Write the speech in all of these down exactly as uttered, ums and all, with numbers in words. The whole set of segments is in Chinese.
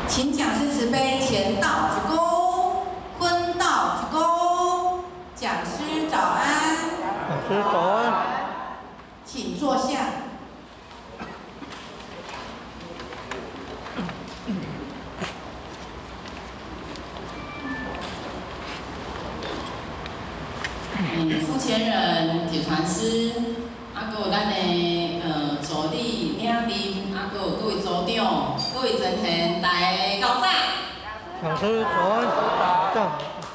请讲师慈悲，前道鞠躬，坤道鞠躬。讲师早安。 讲师早安。 请坐下。 嗯，副前人、铁传师，啊，还有咱的呃助理、领领，啊，还有各位组长、各位真贤，大家高赞。 讲师早安，赞。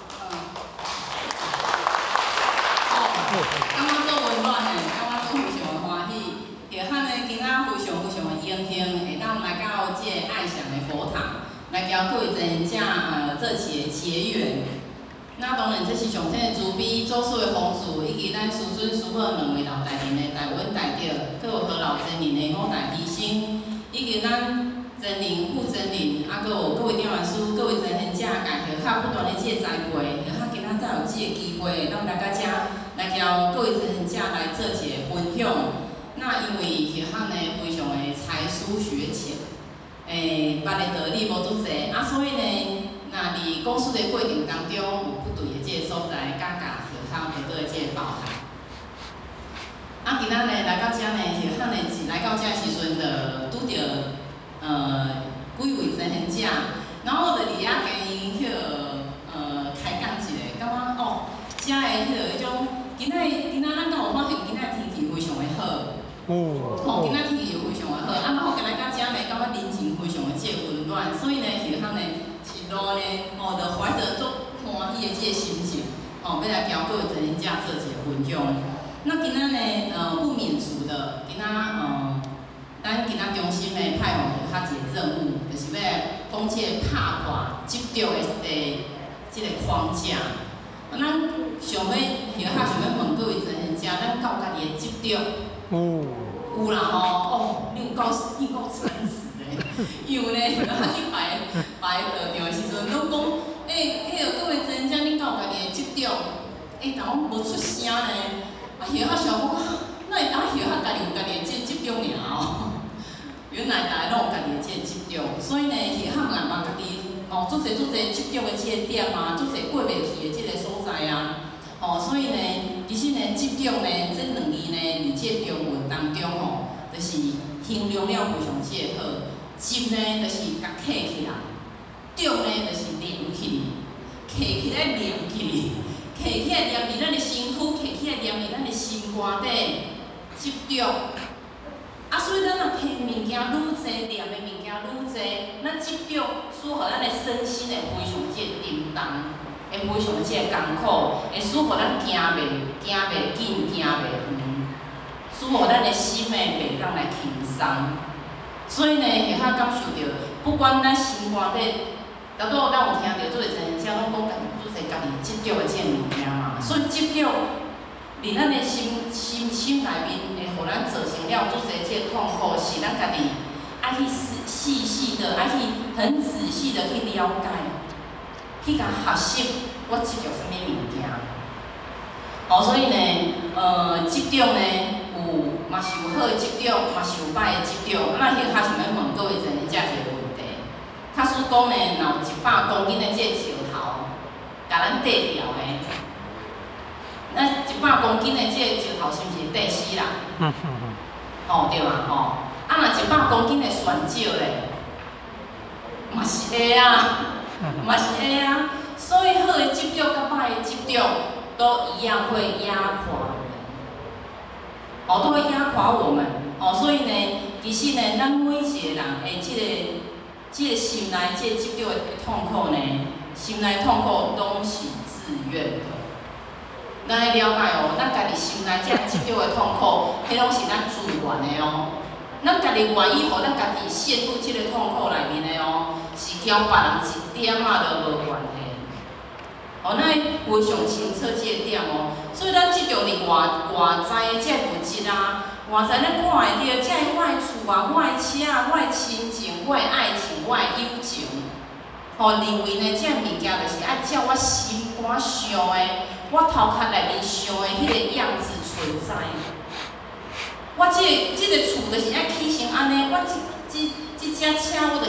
哦，感觉做温暖的，感觉做非常的欢喜。就喊呢，今仔非常非常的荣幸，会当来到这个爱祥的佛堂，来交各位真贤呃做一个结缘。那当然，这是上天的慈悲，做事的方式，以及咱师尊师母两位老大人的大稳大德，佮有何老真人的五大提醒，以及咱真人、副真人，啊，佮有各位点完师、各位真贤者，家许较不断的这个栽培，许较今仔才有这个机会，让大家遮来交各位真贤者来做一个分享。那因为许较呢非常的才疏学浅，诶、欸，捌的道理无足济，啊，所以呢。那伫讲述的过程当中，有不对的这个所在，甲甲许较许多的这个包涵。啊，今仔呢来到遮呢，许较呢是来到遮时阵的拄着呃几位真贤者，然后就伫遐跟因迄个呃开讲一下，感觉哦，遮的迄个迄种，今仔今仔咱敢有发现今仔天气非常的好。哦。吼，今仔天气又非常的好，啊，然后跟来到遮呢，感觉人情非常的这个温暖，所以呢，许较呢。一路呢，哦，就怀着足欢喜的这个心情，哦，要来交各位真贤者做一个分享。那今仔呢，呃，不免俗的，今仔呃，咱今仔中心呢派互许较一个任务，就是要讲这个拍破执着的一个这个框架。啊，咱想要许较想要问各位真贤者，咱到家己的执着，哦，有啦吼，哦，你有够你有够诚实。因为呢，咱去排排道场的时阵，拢讲，诶、欸，迄个各位真正恁到家己的执着，诶、欸，但拢无出声呢。啊，许较想讲，那会当许较家己有家己的这执着尔哦。原来大家拢有家己的这执着，所以呢，许较若嘛家己哦，足侪足侪执着的这个点啊，足侪过袂去的这个所在啊。哦，所以呢，其实呢，执着呢，这两字呢，伫这中文当中吼，就是形容了非常这个好。执呢，就是甲刻起来；着呢，就是连起，刻起来连起，刻起来连伫咱的身躯，刻起来连伫咱的心肝底，执着。啊，所以咱若刻物件愈济，念的物件愈济，咱执着使互咱的身心会非常这个沉重，会非常这个艰苦，会使互咱行袂行袂紧，行袂远，使互咱的心诶袂当来轻松。所以呢，会较感受到，不管咱心肝底，大多咱有听到做者真正拢讲家己做者家己执着的这物件嘛，所以执着，伫咱的心心心内面，会互咱造成了做者这个痛苦，是咱家己爱去细细细的，爱去很仔细的去了解，去甲学习我执着什么物件。哦，所以呢，呃，执着呢。有，嘛是有好的执着，嘛是有歹的执着。咱许较想要问各位真贤者一个问题：假使讲呢，若有一百公斤的这个石头，甲咱缀掉的，咱一百公斤的这个石头是毋是缀死人？嗯嗯嗯。哦，对嘛吼。啊，若一百公斤的酸石咧，嘛是会啊，嘛是会啊。所以好的执着甲歹的执着，都一样会压垮。哦，都会压垮我们。哦，所以呢，其实呢，咱每一个人诶，即、这个、即、这个心内即个执着的痛苦呢，心内痛苦拢是自愿的。咱要了解哦，咱家己心内即个执着的痛苦，迄拢是咱自愿的哦。咱家己愿意，互咱家己陷入即个痛苦内面的哦，是交别人一点仔都无关系。哦，咱非常清楚这个点哦，所以咱执着伫外外在的这个物质啊，外在咱看会到，这个我的厝啊，我的车啊，我的亲情，我的爱情，我的友情，哦，认为呢，这个物件就是爱照我心肝想的，我头壳内面想的迄个样子存在。我这个这个厝就是爱起成安尼，我这这这只车我就是爱开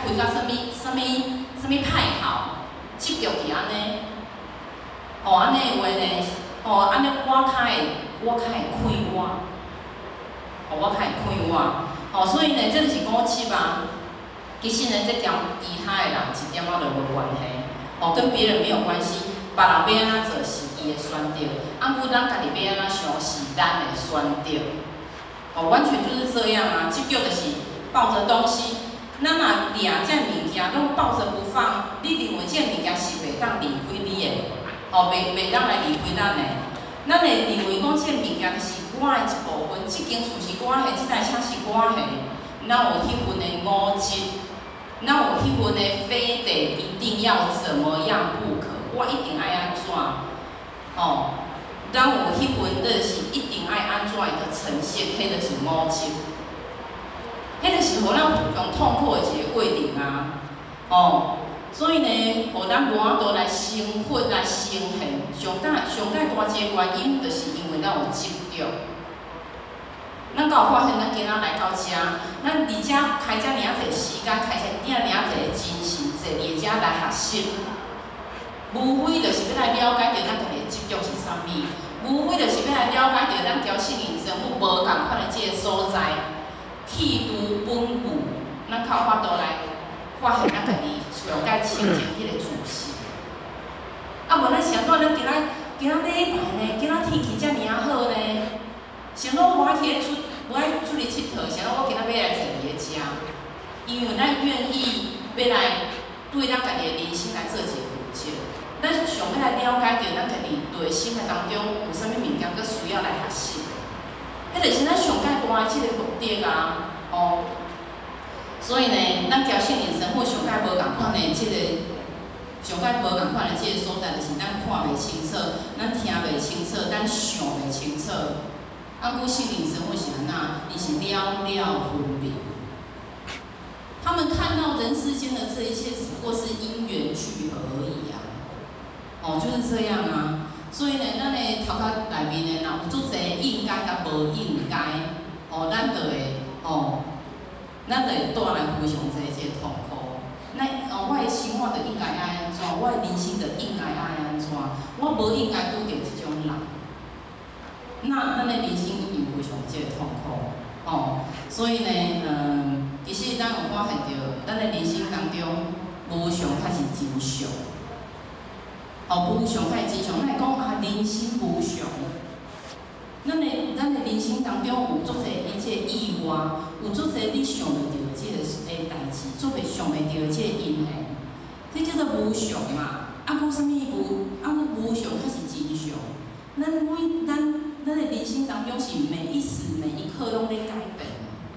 开到什么什么什么派号，执着是安尼。哦，安尼的话呢，哦，安尼我较会，我较会开我，哦，我较会开我。哦，所以呢，这就是五七啊。其实呢，这条其他的人一点仔都无关系，哦，跟别人没有关系。别人要安怎做是伊的选择，啊，不咱家己要安怎想是咱的选择。哦，完全就是这样啊，执着就是抱着东西，咱若掠这物件拢抱着不放，你认为这物件是袂当离开你的，哦，袂袂当来离开咱的。咱会认为讲这物件是我的一部分，这间厝是我的，这台车是我的，咱有迄份的五质。那我迄份的非得一定要怎么样不可，我一定爱安怎？哦，咱有迄份就是一定爱安怎一个呈现，迄就是五质，迄就是互咱用痛苦的一个过程啊。哦，所以呢，互咱无法度来生活来生现，上大上大大一个原因，就是因为咱有执着。咱敢有发现，咱今仔来到遮，咱伫遮开遮尔啊侪时间，开遮尔啊侪精神，坐伫遮来学习。无非就是要来了解着咱家己的执着是啥物，无非就是要来了解着咱调性灵生物无共款的即个所在，气度本具，咱较有法度来发现咱家己上界清净迄个自信。啊，无咱想讲咱今仔今仔礼拜呢，今仔天气遮尔啊好呢。想讲我去出，我爱出去佚佗，想讲我今仔要来坐伫咧遮，因为咱愿意要来对咱家己的人生来做一个负责，咱想要来了解着咱家己对生活当中有啥物物件，佮需要来学习，迄就是咱上界大的即个目的啊，哦。所以呢，咱调性灵生活上界无共款的即个，上界无共款的即个所在，就是咱看袂清楚，咱听袂清楚，咱想袂清楚。啊，故心灵生活是安那？你是了了分明。他们看到人世间的这一切，只不过是因缘聚合而已啊。哦，就是这样啊。所以呢，咱的头壳内面呢，若有足侪应该甲无应该，哦，咱就会，哦，咱就会带来非常侪即个痛苦。那哦，我的生活就应该爱安怎？我的人生就应该爱安怎？我无应该拄着即种人。那咱的人生一定非常即个痛苦，哦，所以呢，嗯，其实咱有发现着，咱的人生当中无常才是真常，哦，无常才是真常。咱会讲啊，人生无常，咱的咱的人生当中有足侪伊即个意外，有足侪你想袂到即个诶代志，做袂想袂到即个因缘，这叫做无常嘛。啊，讲啥物无？啊，无常才是真常。咱每咱。咱的人生当中是每一时每一刻拢在改变，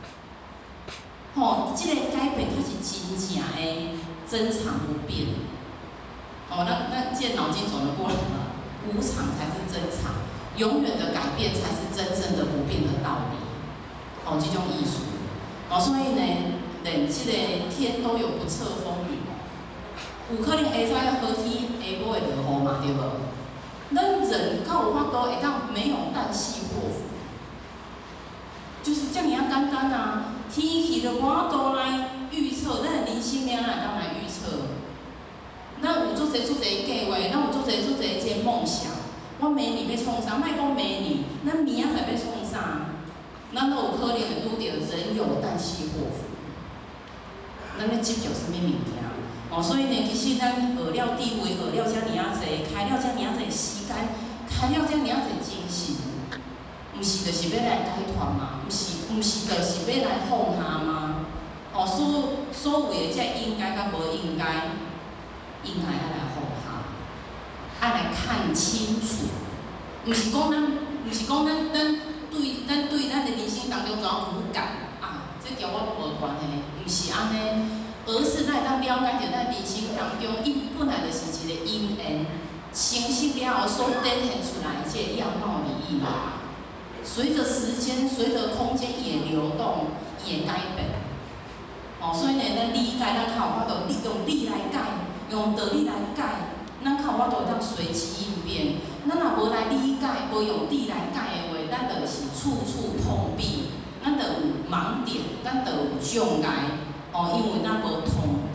吼、哦，即、这个改变它是真正的真常不变。哦，咱咱这脑筋转得过来了，无常才是真常，永远的改变才是真正的不变的道理。哦，这种艺术。哦，所以呢，连即个天都有不测风云，有可能下早要好天，下晡会落雨嘛，对无？咱人较有法度会当没有旦夕祸福，就是这样简单啊！天气就无法度来预测，咱的人生了哪会当来预测？咱有足侪足侪计划，咱有足侪足侪即个梦想。我明年要创啥？莫讲明年，咱明仔载要创啥？咱都有可能会拄着人有旦夕祸福。咱咧执着啥物物件？哦，所以呢，其实咱学了智慧，学了遮尔啊侪，开了遮尔啊侪时间，开了遮尔啊侪精神，毋是就是要来解脱嘛？毋是，毋是就是要来放下吗？哦，所所有的这应该甲无应该，应该爱来放下，爱来看清楚。毋是讲咱，毋是讲咱咱对咱对咱的人生当中怎样无感啊？这条我无关系，毋是安尼。而是咱当了解着咱人生当中，伊本来就是一个因缘，清晰了后所展现出来的这个样貌而已嘛。随着时间，随着空间也流动，也改变。哦，所以呢，咱理解，咱较有法度用理来解，用道理来解，咱较有法度当随机应变。咱若无来理解，无用理来解的话，咱就是处处碰壁，咱就有盲点，咱就有障碍。哦，因为咱无通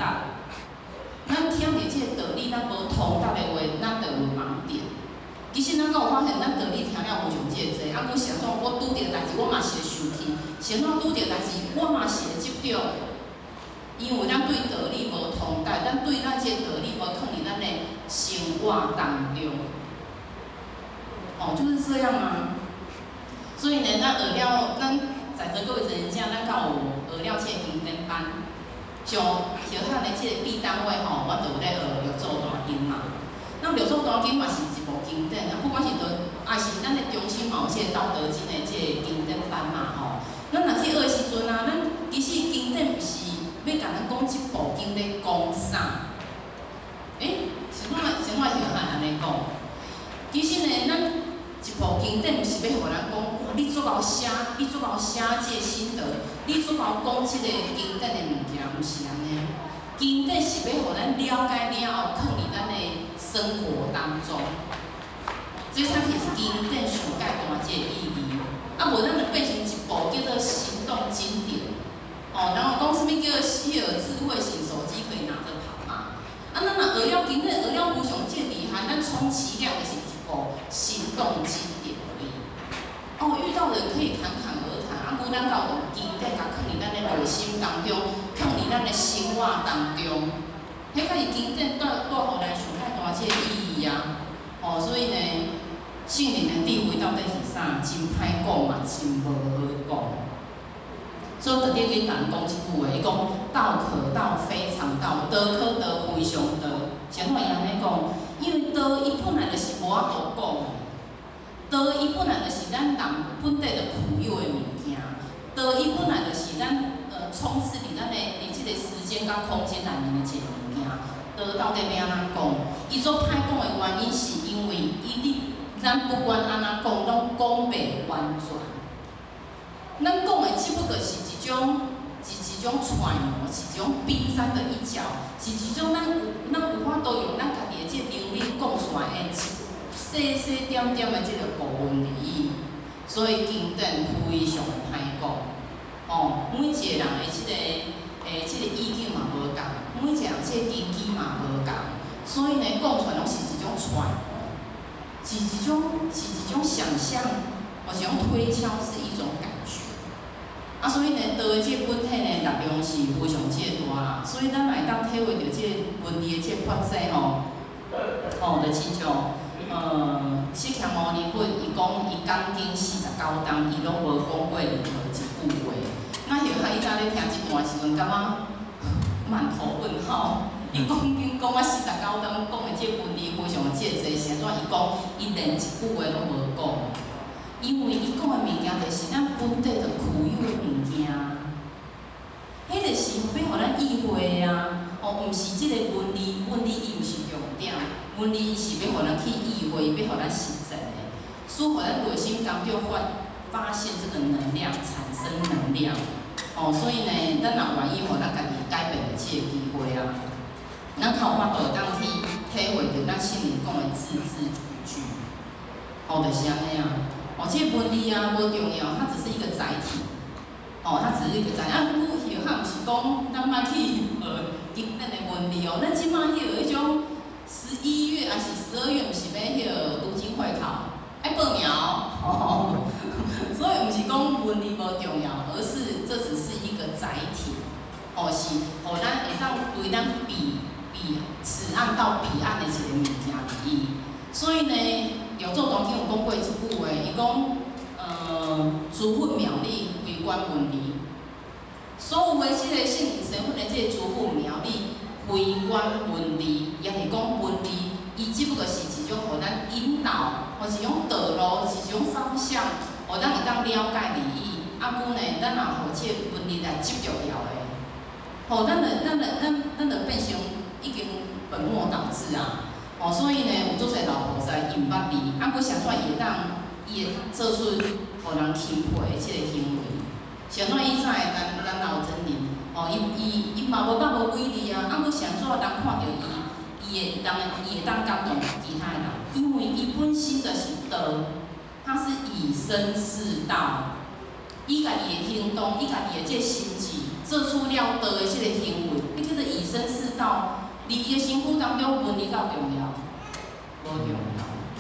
敢有发现，咱道理听了无上济济，啊，阮是安怎？我拄着代志，我嘛是会生气；是安怎拄着代志，我嘛是会执着。因为咱对道理无通解，咱对咱这道理无放伫咱的生活当中。哦，就是这样啊。所以呢，咱学了，咱在座各位人家，咱敢有学了这经典班，像小汉的这个 B 单位吼，我就有咧学六祖大经嘛。那六祖大经嘛是一部经典啊，不管是道，也是咱的中心嘛有这个道德经的这个经典班嘛吼。咱若去学的时阵啊，咱其实经典毋是要甲咱讲一部经咧讲啥？诶，像我像我小汉安尼讲，其实呢，咱一部经典毋是要互咱讲，哇，你做够写，你做够写这个心得，你做够讲即个经典的物件，毋是安尼。经典是要互咱了解了后，放伫咱的生活当中，这才是经典上介大这个意义。啊，无咱就变成一部叫做行动经典。哦，然后讲什么叫希尔智慧型手机可以拿着跑嘛？啊，咱若学了经典，学了无上这厉害，咱充其量就是一部行动经典而已。哦，遇到人可以侃侃而谈，啊，无咱到有经典，甲放伫咱的内心当中，放伫咱的生活当中，迄才是经典带带互咱上介大这个意义啊！哦，所以呢，圣人的智慧到底是啥？真歹讲嘛，真无好讲。所以特地去甲人讲一句话，伊讲道可道，非常道；道可道，非常道。像我伊安尼讲，因为道伊本来就是无法度讲的，道伊本来就是咱人本地就具有的物件，道伊本来就是咱呃充斥伫咱的伫即个时间甲空间内面的一个物件。道到底要安怎讲？伊做歹讲的原因是因为伊你咱不管安怎讲，拢讲袂完全。咱讲的只不过是一种，是一种揣摩，是一种冰山的一角，是一种咱有咱有法度用咱家己的这能力讲出来的细细点点的这个古文而已。所以经典非常的歹讲。哦，每一个人的这个诶，这个意境嘛无共，每一个人这个根基嘛无共，所以呢，讲出来拢是一种揣摩，是一种是一种想象，或是种推敲，是一种感觉。啊，所以呢，道的这本体呢，力量是非常之大啦。所以咱来当体会到这文字的这发展吼，吼，就亲像呃，释迦牟尼佛伊讲伊讲经四十九章，伊拢无讲过任何一句话。那后下伊早咧听这段时阵，感觉满头问号。伊讲经讲啊四十九章，讲的这文字非常的这济，是安怎？伊讲伊连一句话拢无讲。因为伊讲的物件就是咱本地就具有的物件，迄个是要互咱意会啊，哦，毋是即个文字，文字伊毋是重点，文字伊是要互咱去意会，要互咱实践的，使互咱内心当中发发现这个能量，产生能量，哦，所以呢，咱若愿意互咱家己改变的这个机会啊，咱较有法度当去体会着咱圣人讲的字字句句，哦，就是安尼啊。哦，这个文字啊无重要，它只是一个载体。哦，它只是一个载体。啊，古许汉毋是讲咱莫去学经典的文字哦，咱即马迄个迄种十一月还是十二月，毋是要迄个读经会考，爱报名哦。所以毋是讲文字无重要，而是这只是一个载体。哦，是互咱会当为咱比比此岸到彼岸的一个物件而已。所以呢。有做当经有讲过一句话，伊讲，呃，诸佛妙理为观文理，所有的即个圣人身份的即个诸佛妙理为观文理，也是讲文理，伊只不过是一种互咱引导，或是一种道路，是一种方向，互咱会当了解利益。啊，故呢，咱若互即个文理来执着了的，吼，咱的咱的咱咱就变成已经本末倒置啊。哦，所以呢，有做侪老菩萨因捌字，啊，佮啥款会当伊会做出互人钦佩的即个行为。啥款伊怎会咱咱老真人，哦，伊伊伊嘛无捌无伟力啊，啊，佮啥怎人看到伊，伊会当伊会当感动其他人，因为伊本身就是道，他是以身试道，伊家己的行动，伊家己的即个心智，做出了道的即个行为，迄叫做以身试道。伫伊的身躯当中，文字够重要，无重要。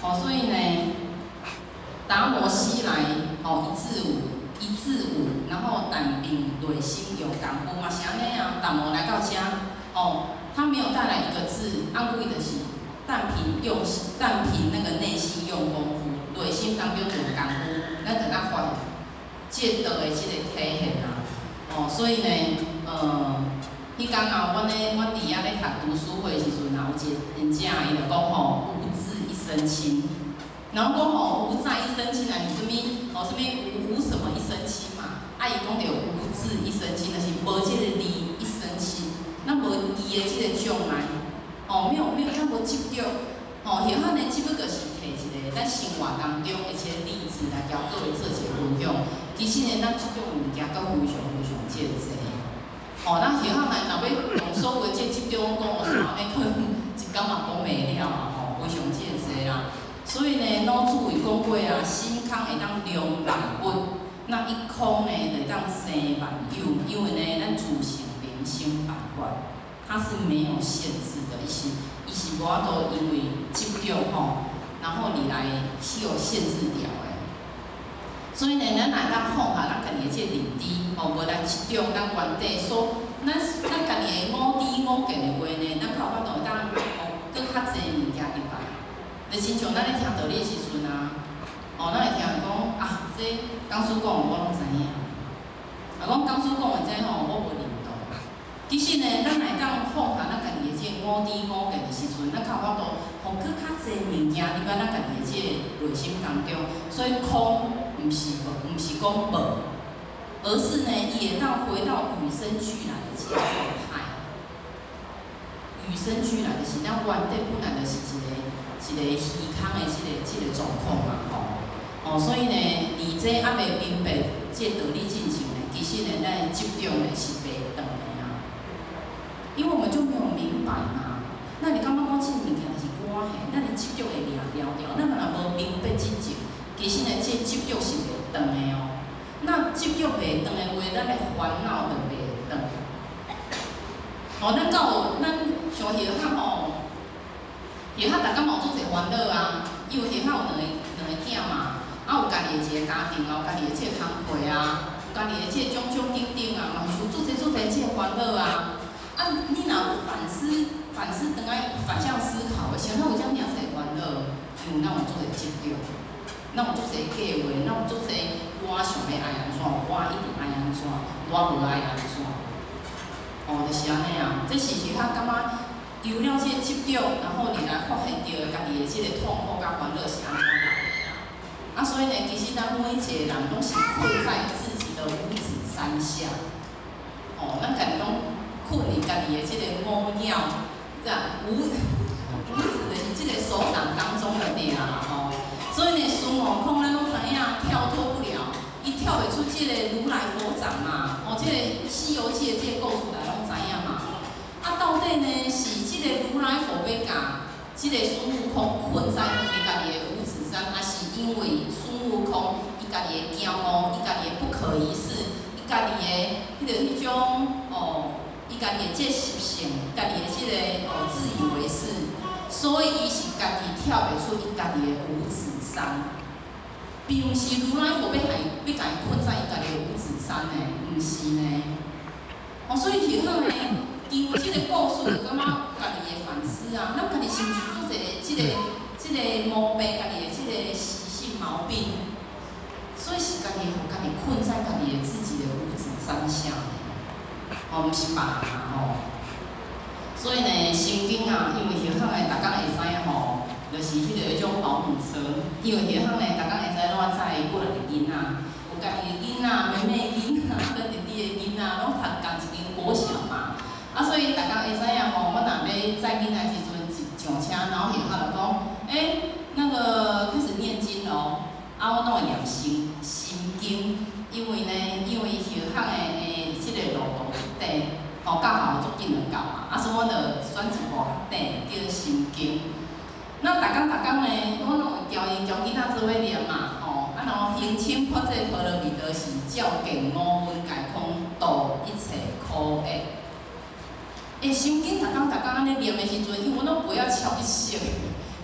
哦，所以呢，达摩西来，哦，一至五，一至五，然后但并内心有感悟嘛，是安尼啊。达摩来到这，哦，他没有带来一个字，按规的是，但凭用，但凭那个内心用功夫，内心当中有感悟，咱就咱发这道的这个体现啊。哦，所以呢，呃，迄天啊，阮咧，阮伫遐咧读读书会时阵啊，有一个人家伊就讲吼，无字一身轻。然后讲吼，无在一身轻啊，是啥物？哦，啥物无无什么一身轻嘛？啊，伊讲着无字一身轻，就是无即个字一身轻，咱无义的即个障碍。哦，没有没有，咱无执着。哦，许汉的只不过是摕一个咱生活当中一些例子来交各位做一个分享。其实呢，咱即种物件阁非常非常即个济。哦，咱许汉来若要用所有即即种讲学啥，安可能一工嘛讲袂了啊！吼，非常即个济啦。所以呢，老祖伊讲过啊，心空会当量万物，那一空呢会当生万有，因为呢，咱自性灵性百万，它是没有限制的，伊是伊是无法度因为执着吼，然后你来是有限制掉的。所以呢，咱来当放下咱家己的这认知，吼，无来执着咱原地所，咱咱家己的五知五见的话呢，咱较有法度当哦，更较济物件入来。就亲像咱咧听道理的时阵啊，哦，咱会听讲啊，这讲师讲的我拢知影，啊，讲讲师讲的这吼，我无认同。其实呢，咱来当放下咱家己的这五知五见的时阵，咱较有法度，互更较济物件入来咱家己的这内心当中。所以空。毋是无，毋是讲无，而是呢，伊会当回到与生俱来的这个状态。与生俱来的是咱原底本来就是一个一个虚空的这个这个状况嘛，吼。哦，所以呢，伫这还未明白这道理进前呢，其实呢，咱执着呢是袂长的啊。因为我们就没有明白嘛。那你感觉讲这物件是关系，咱的执着会掠了了，咱若无明白真正。其实呢，这执着是袂长的哦。那执着袂长的话，咱的烦恼就袂长。哦，咱到咱像许汉吼，许汉大家嘛有做侪烦恼啊，因为许汉有两个两个囝嘛，啊有家己的一个家庭啊，有家己的这个工课啊，有家己的这种种等等啊，嘛有做侪做侪这个烦恼啊。啊，你若反思反思，等来反向思考，想咱有遮尔侪烦恼，因为咱有做侪执着。咱有足侪计划，咱有足侪我想要爱安怎，我一定爱安怎，我无爱安怎。哦，就是安尼啊。这是其他感觉除了这执着，然后你来发现到家己的这个痛苦甲烦恼是安怎来的啊。啊，所以呢，其实咱每一个人拢是困在自己的五指山下。哦，咱家己拢困伫家己的这个五鸟，啊五五指的这个手掌当中的鸟啦，吼。所以呢，孙悟空咱拢知影跳脱不了，伊跳袂出即个如来佛掌嘛。哦，即、这个《西游记》的即个故事咱拢知影嘛。啊，到底呢是即个如来佛要甲即个孙悟空困在伊家己的五指山，还是因为孙悟空伊家己的骄傲，伊家己的不可一世，伊家己的迄个迄种哦，伊家己的即个习性，家己的即个哦自以为是，所以伊是家己跳袂出伊家己的五指山，并毋是如来佛要害要甲伊困在伊家己的五指山呢，毋是呢。哦，所以许好呢，因为即个故事，就感觉家己的反思啊，咱家己是毋是做一个即个即个毛病，家己的即个习性毛病，所以是家己互家己困在家己的自己的五指山下呢。哦，毋是别人啊吼。所以呢，圣经啊，因为许好呢，大家会知影吼。就是迄个迄种保姆车，因为迄项呢，逐工会知怎载过来的囡仔，有家己的囡仔、妹妹的囡仔、跟弟弟的囡仔，拢读同一间国小嘛。啊，所以逐工会知影吼，我若要载囡仔时阵上车，然后许项就讲，诶、欸，那个开始念经咯，啊，我拢会念心心经，因为呢，因为许项的诶，即、这个路途短，吼教校足紧就到嘛，啊，所以我就选一部短叫心经。那逐工逐工呢，我拢会教伊教囡仔做伙念嘛，吼、哦，啊，然后行深发这波罗蜜多时，照见五蕴皆空，度一切苦厄。诶，心经逐工逐工安尼念的时阵，因为我拢不要超一些，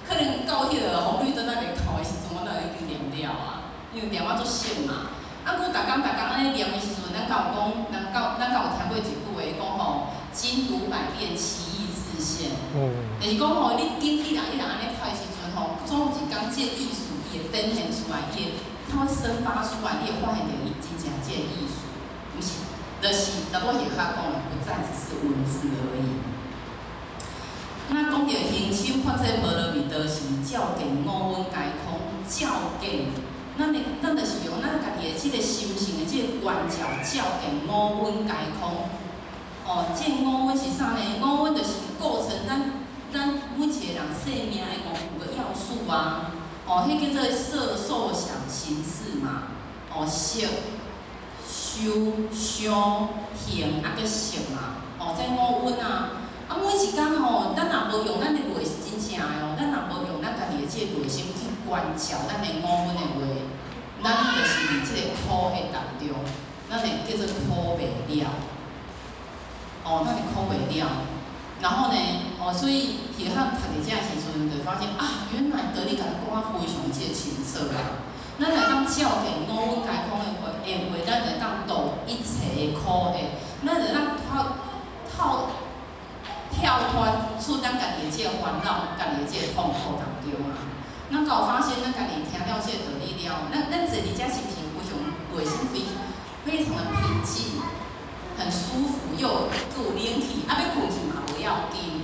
可能到迄个红绿灯那边靠的时阵，我都已经念了啊，因为念我足熟嘛。啊，佮逐工逐工安尼念的时阵，咱甲有讲，咱甲咱甲有听过一句话讲吼，经读百遍，其义自现。哦。就是讲吼，你经一人一人安尼读的时阵吼，总有一天这艺术伊会展现出来，伊会它会生发出来，你会发现到伊真正这艺术，毋是，就是咱我也较讲的，不再只是文字而已。那讲到形心发这无落味，就是照见五蕴皆空，照见。咱的咱就是用咱家己的即个心性的即个观照，照见五蕴皆空。哦，这五蕴是啥呢？五蕴就是构成咱咱每一个人生命的五个要素啊。哦，迄叫做色、受、想、行、识嘛。哦，色、受、想、行，啊，佮识嘛。哦，这五蕴啊。啊，每一工吼，咱若无用咱的内真正的哦，咱若无用咱家己的即个内心去观照咱的五蕴的话，咱就是伫即个苦的当中，咱会叫做苦袂了。哦，咱会苦袂了。然后呢，哦，所以伫遐读伫遮时阵，就发现啊，原来道理甲讲啊非常即个清楚啦。咱来当照见五蕴皆空的话，诶话，咱会当度一切的苦的，咱会当透透。跳脱出咱家己的即个烦恼，家己的即个痛苦当中啊。咱有发现，咱家己听了即个道理了，咱咱坐伫遮是不是非常内心非非常的平静，很舒服，又有灵气，啊要困去嘛无要紧。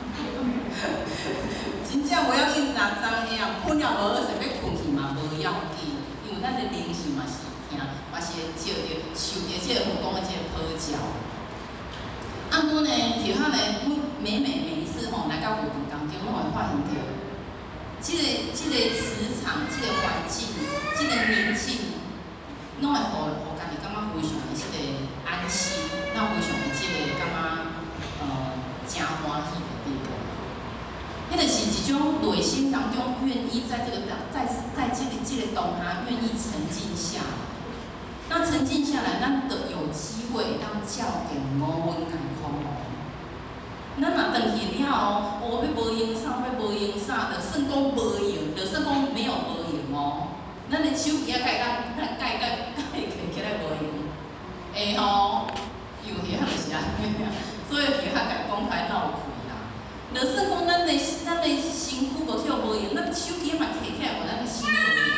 真正无要紧，哪昨下啊困了无好势，要困去嘛无要紧，因为咱的灵气嘛是听，嘛是会照着受着即个佛讲的即个普照。啊，我呢，伫遐呢，每每每一次吼来到活动当中，我会发现到，即个即个磁场、即个环境、即个宁静，拢会互互家己感觉非常的即个安心，咱非常的即个感觉呃真欢喜的地方。迄就是一种内心当中愿意在这个在在这个这个当下愿意沉静下来。那沉静下来，咱就有机会当照见五蕴皆空哦。咱若转去了哦，哦要无用啥，要无用啥，就算讲无用，就算讲没有无用哦。咱的手机啊，改当改改改改起来无用，会吼，有遐就是安尼啊。所以其他改讲开闹开啦。就算讲咱的咱的身躯无跳无用，咱手机嘛摕起来，无咱的心无用。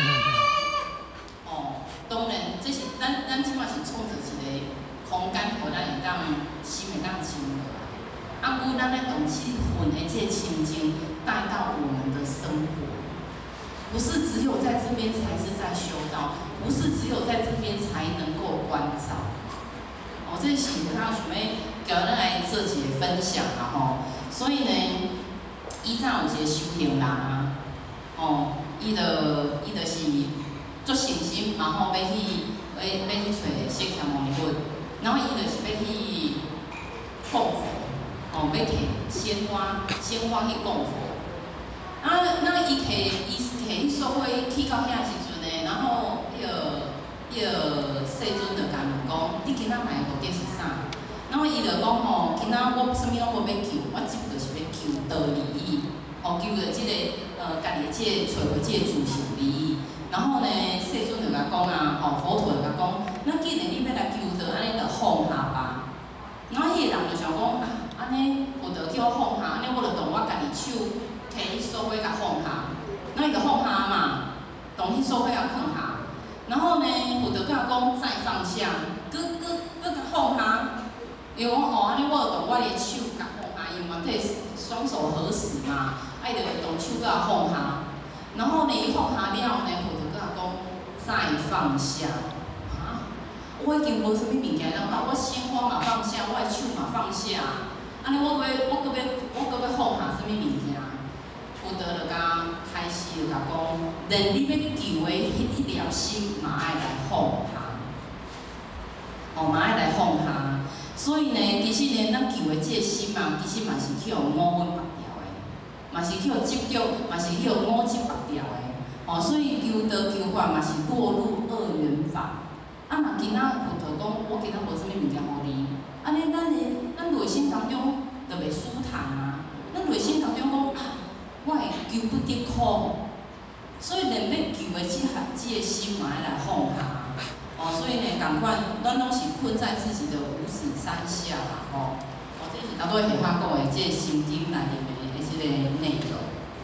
当然，这是咱咱即摆是创造一个空间，互咱会当心会当静落来。啊，有咱咧动气氛的这情境带到我们的生活，不是只有在这边才是在修道，不是只有在这边才能够关照。哦，这是我想想要交咱来做一个分享啦吼。所以呢，以前有一个修行人啊，哦，伊就伊就是。做信心，然后要去要要去找释迦牟尼佛，然后伊就是要去供佛，哦，要摕鲜花，鲜花去供佛。啊，那伊摕伊摕迄所谓去到遐时阵呢，然后迄个迄个世尊就甲问讲，你今仔来目的是啥？然后伊就讲吼，今仔我啥物拢无要求，我只就是要求道利益，哦，求着即个呃家己即个找着即个自性利益。然后呢，世尊就甲讲啊，吼，佛陀就甲讲，那既然你要来求道，安尼就放下吧。然后迄个人就想讲，啊，安尼佛陀叫我放下，安尼我就动我家己手摕迄所伙甲放下，那伊就放下嘛，动迄所伙甲放下。然后呢，佛陀甲讲再放下，搁搁搁甲放下，伊讲哦，安尼我就动我的手甲放下，伊嘛可以双手合十嘛，啊，伊就动手甲放下。然后呢，伊放下了呢，佛陀甲讲再放下。啊，我已经无啥物物件通搞，我鲜花嘛放下，我的手嘛放下，安尼我搁要我搁要我搁要放下啥物物件？佛陀就甲开始就甲讲，连你要求的迄一条心嘛爱来放下，哦嘛爱来放下。所以呢，其实呢，咱求的这个心嘛，其实嘛是去互五蕴绑掉的。嘛是去互执着，嘛是去互五执绑掉的，哦，所以求道求法嘛是落入二元法。啊，若今仔佛陀讲，我今仔无啥物物件互你，安尼咱的咱内心当中就袂舒坦啊。咱内心当中讲啊，我会求不得苦，所以连要求的即下即个心嘛要来放下。哦，所以呢，共款，咱拢是困在自己的五指山下啦，吼、哦。哦，这是头拄下下讲的即个心经内面的即个内容。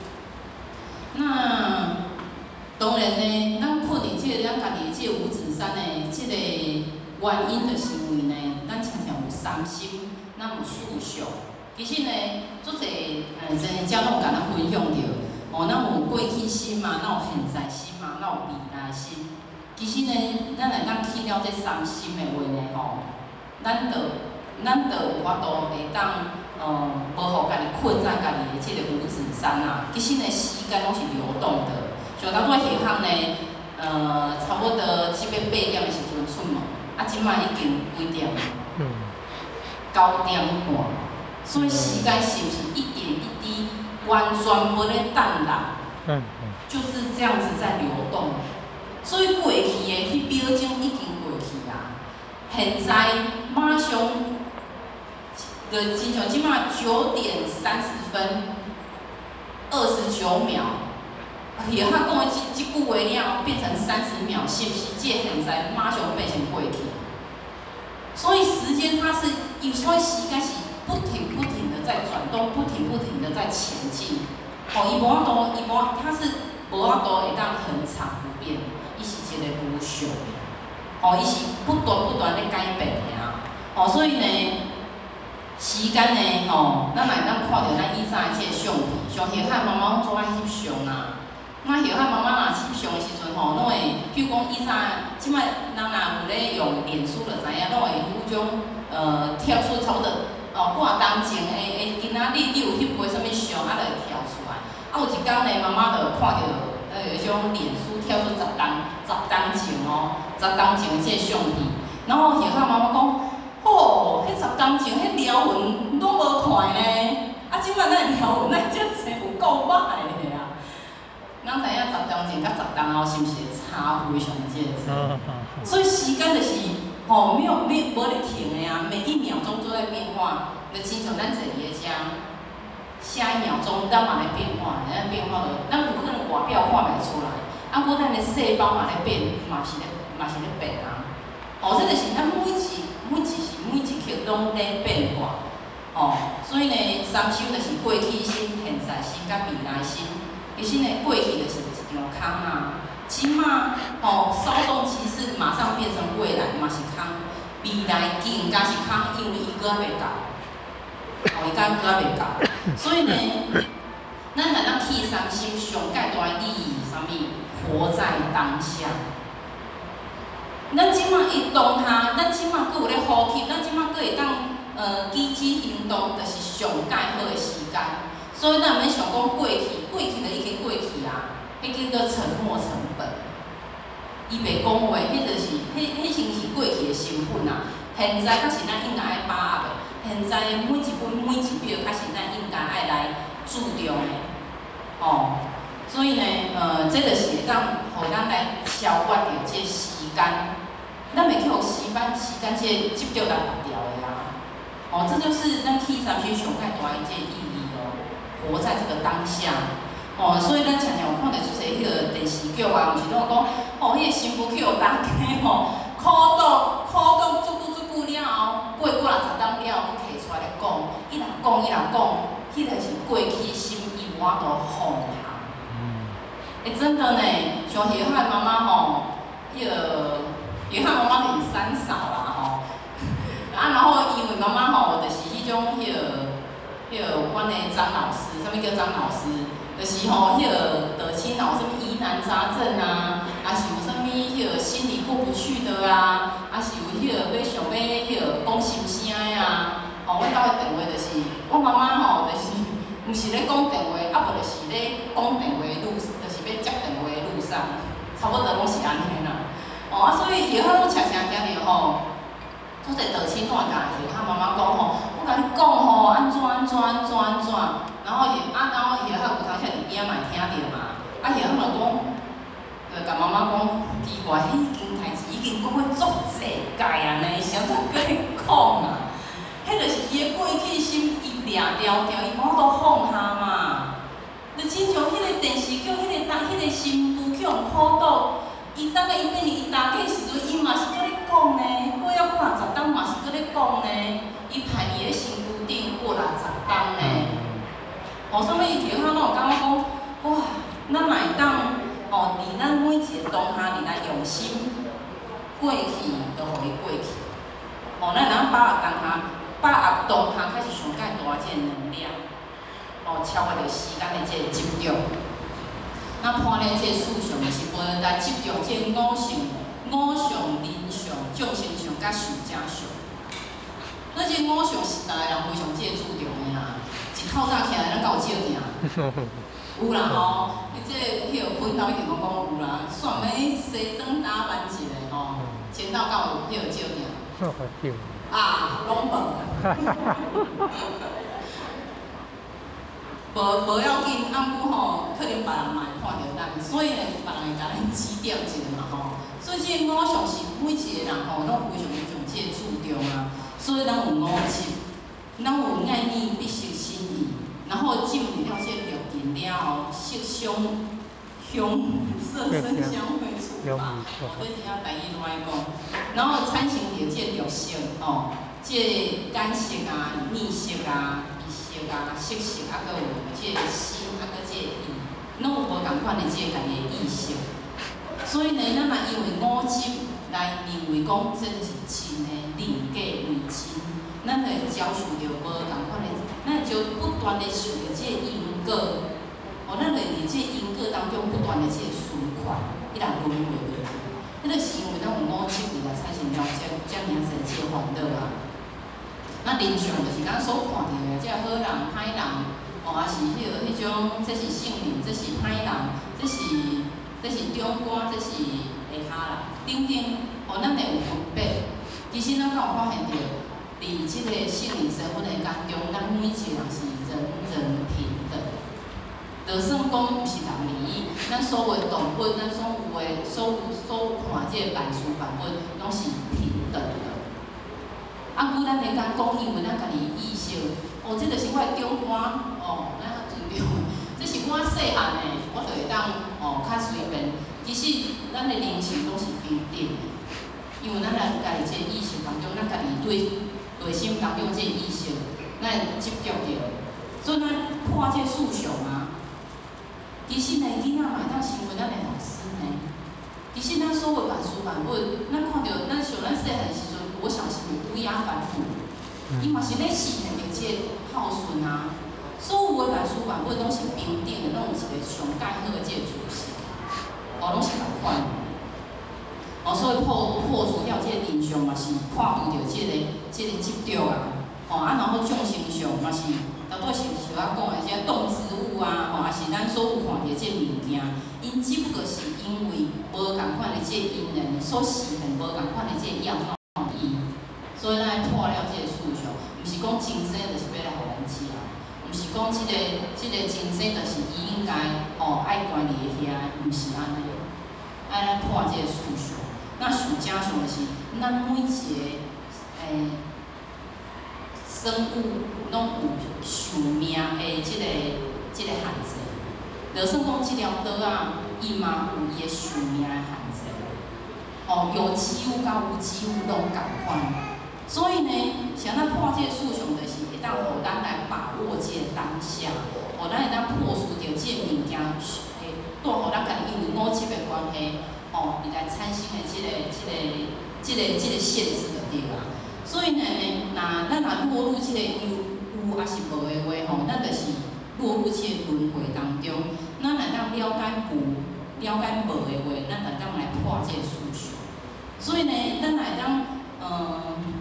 那当然呢，咱困伫即个咱家己即个五指山的即个原因，就是因为呢，咱常常有三心，咱有四相。其实呢，足侪呃真正拢有甲咱分享着，哦，咱有过去心嘛，咱有现在心嘛，咱有未来心。其实呢，咱若当去掉这三心的话呢，吼，咱就咱就有法度会当，呃，无互家己困在家己的即个五指山啊。其实呢，时间拢是流动的。像头拄下项呢，呃，差不多七八八点的时阵出门，啊，即摆已经几点？嗯。九点半。所以时间是不是一点一滴完全无咧等人？嗯。就是这样子在流动。所以过去的迄秒钟已经过去啊，现在马上就亲像即摆九点三十分二十九秒，也他讲的即即句话了，变成三十秒，是不是即现在马上变成过去？所以时间它是，所以时间是不停不停的在转动，不停不停的在前进。哦，伊无法度，伊无，它是无法度会当恒常不变。伊是一个无常，哦，伊是不断不断咧改变的啊，哦，所以呢，时间呢，吼，咱来当看到咱以前的即个相片，像叶汉妈妈做爱翕相啊，那叶汉妈妈若翕相的时阵吼，拢会，譬如讲以前，即摆咱若有咧用脸书就知影，拢会有种呃跳出差不多哦半当前的的今仔日你有翕过啥物相，啊，就会跳出来，啊有一天呢，妈妈就看到。呃，有一种脸书跳出十当十当前哦，十当前的即个相片，然后叶汉妈妈讲，吼，迄十当前迄条纹拢无看呢，啊，即摆咱条纹咱遮济有够歹的啊！咱知影十当前甲十当后是毋是差非常即个多？所以时间就是吼，没有没无咧停的啊，每一秒钟都在变化，就亲像咱坐伫咧遮。下一秒钟，咱嘛咧变化，咱变化了，咱有可能外表看袂出来，啊，不过咱的细胞嘛咧变，嘛是咧，嘛是咧变啊。哦，这就是咱每一每一时每一刻拢咧变化。哦，所以呢，三修就是过去心、现在心甲未来心。其实呢，过去就是一场空啊，即马哦，稍纵即逝，马上变成未来嘛是空，未来更加是空，因为伊阁还袂到。哦，伊敢阁未到，所以呢，咱若当去三心上界大的意义是啥物？活在当下。咱即马伊当下，咱即马阁有咧呼吸，咱即马阁会当呃举止行动，就是上界好的时间。所以咱毋免想讲过去，过去就已经过去啊，迄叫做沉没成本。伊袂讲话，迄就是迄迄先是过去的身份啊。现在才是咱应该爱把握的。现在每一分每一秒，才是咱应该爱来注重的，哦。所以呢，呃，这个是会当，互咱来超越着这时间，咱袂去互时间时间这执着来绑掉的啊。哦，这就是咱去三学上界大一件意义哦，活在这个当下。哦，所以咱常常有看到就是迄个电视剧啊，毋是拢讲，哦，迄、那个新妇去互大家吼苦斗苦斗足久足久了后，过几啊十当了后，去摕出来咧讲，伊若讲伊若讲，迄个是过去心伊无法度放下。哎、欸，真的呢，像叶汉妈妈吼，迄、那个叶汉妈妈就是三嫂啦吼，啊，然后因为妈妈吼，就是迄种迄、那个迄、那个阮的张老师，啥物叫张老师？就是吼，迄、那个得亲脑什么疑难杂症啊，啊是有啥物迄个心里过不去的啊，啊是有迄个要想要迄个讲心声的啊，吼，阮兜的电话就是，我妈妈吼就是，毋是咧讲电话，啊无就是咧讲电话的路，就是要接电话的路上，差不多拢是安尼啦。哦啊，所以以后拢常常听着吼，做者得亲我甲伊他妈妈讲吼，我甲你讲吼，安怎安怎安怎安怎。然后也啊，然后也还有头先伫边仔嘛听着嘛，啊也他就讲，就甲妈妈讲，奇怪，迄件代志已经讲过足济届啊呢，啥物搁咧讲啊？迄就是伊的过去心伊掠条条，伊无法度放下嘛。就亲像迄个个电视剧，迄个当迄个新妇去用苦毒，伊当个伊变成伊大计时阵，伊嘛是搁咧讲呢，过了半十档嘛是搁咧讲呢，伊排伫咧新妇顶过六十档呢。哦，所以伊听我拢有感觉讲，哇，咱嘛会当哦，伫咱每一个当下，伫咱用心过去，就互伊过去。哦，咱咱把握当下，把握当下开始上介大即个能量。哦，超越着时间的即个执着。咱判咧即个事上是无来执着即个五相、五相、人相、众生相、甲寿者相。那即个五相是逐个人非常即个注重的啦。一透早起来，咱敢有照镜？有啦吼，你即个迄个困头一定讲讲有啦，煞要西装打扮一下吼，前头敢有迄个照镜？啊，拢无。无无要紧，按久吼，可能别人嘛会看到咱，所以咧，别人会甲咱指点一下嘛吼。所以即个五相是每一个人吼，拢非常非常即个注重啊。所以咱有五七，咱有爱念必识心意，然后进入了即个六根了后，色香香色声香味触法，哦，这是遐第一来讲。然后产生着即个六色哦，即个感色啊、意色啊。色啊、色色啊，搁有即个心，啊，搁即个意，拢有无共款的即个家己的意识。所以呢，咱嘛因为五集来认为讲，这就是真的人格为真，咱会遭受着无共款的，咱会就不断的受着即个因果，哦，咱会伫即个因果当中不断的即个循环，一来轮回落去。迄个是因为咱有五集伫来产生了遮遮尔侪即个烦恼啊。那人相就是咱所看到的，即个好人、歹人，哦，也是迄个迄种，这是圣人，这是歹人，这是这是中官，这是下骹人，等等，哦，咱会有分别。其实咱敢有发现到，伫即个圣人身份的当中，咱每一个人是人人平等。就算讲毋是人利益，咱所有的动物，咱所有的所有所有看即个万事万物，拢是平等的。啊，古咱会讲讲，因为咱家己意识，哦，这就是我的长官，哦，咱较尊重。这是我细汉的，我就会当哦较随便。其实咱的人性拢是平等的，因为咱来家己这意识当中，咱家己对内心当中这意识，咱会执着着。所以咱破这事相啊，其实呢，囡仔嘛会当成为咱的老师呢。其实咱所有万事万物，咱看到咱像咱细汉时阵。我相信有乌鸦反哺，伊嘛是咧实现着即个孝顺啊。所有的万事万物拢是平等的，拢有一个上介好的即个自信，哦，拢是共款。哦，所以破破除掉即个人相嘛是破除着即个即个执着啊。哦，啊，然后众生相嘛是，到底是像我讲的即个动植物啊，哦，也是咱所有看到即个物件，因只不过是因为无共款的即个因缘所实现无共款的即个样貌。所以咱来破了即个事相，毋是讲今生就是要来互咱吃啊，毋是讲即、这个即、这个今生就是伊应该哦爱关伫遐，毋是安尼。爱咱破即个事相，那事正上就是咱每一个诶生物拢有寿命的即、这个即、这个限制。就算讲即条刀啊，伊嘛有伊的寿命的限制。哦，有机物甲无机物拢共款。所以呢，像咱破这个事相，就是会当互咱来把握这个当下，互咱会当破除着这个物件，诶，带互咱家己因为五七的关系，哦，而来产生的这个、这个、这个、这个限制就对啦。所以呢，那咱若落入这个有有还是无的话，吼，咱就是落入这个轮回当中。咱若当了解有、了解无的话，咱就当来破这个事相。所以呢，咱来当，嗯。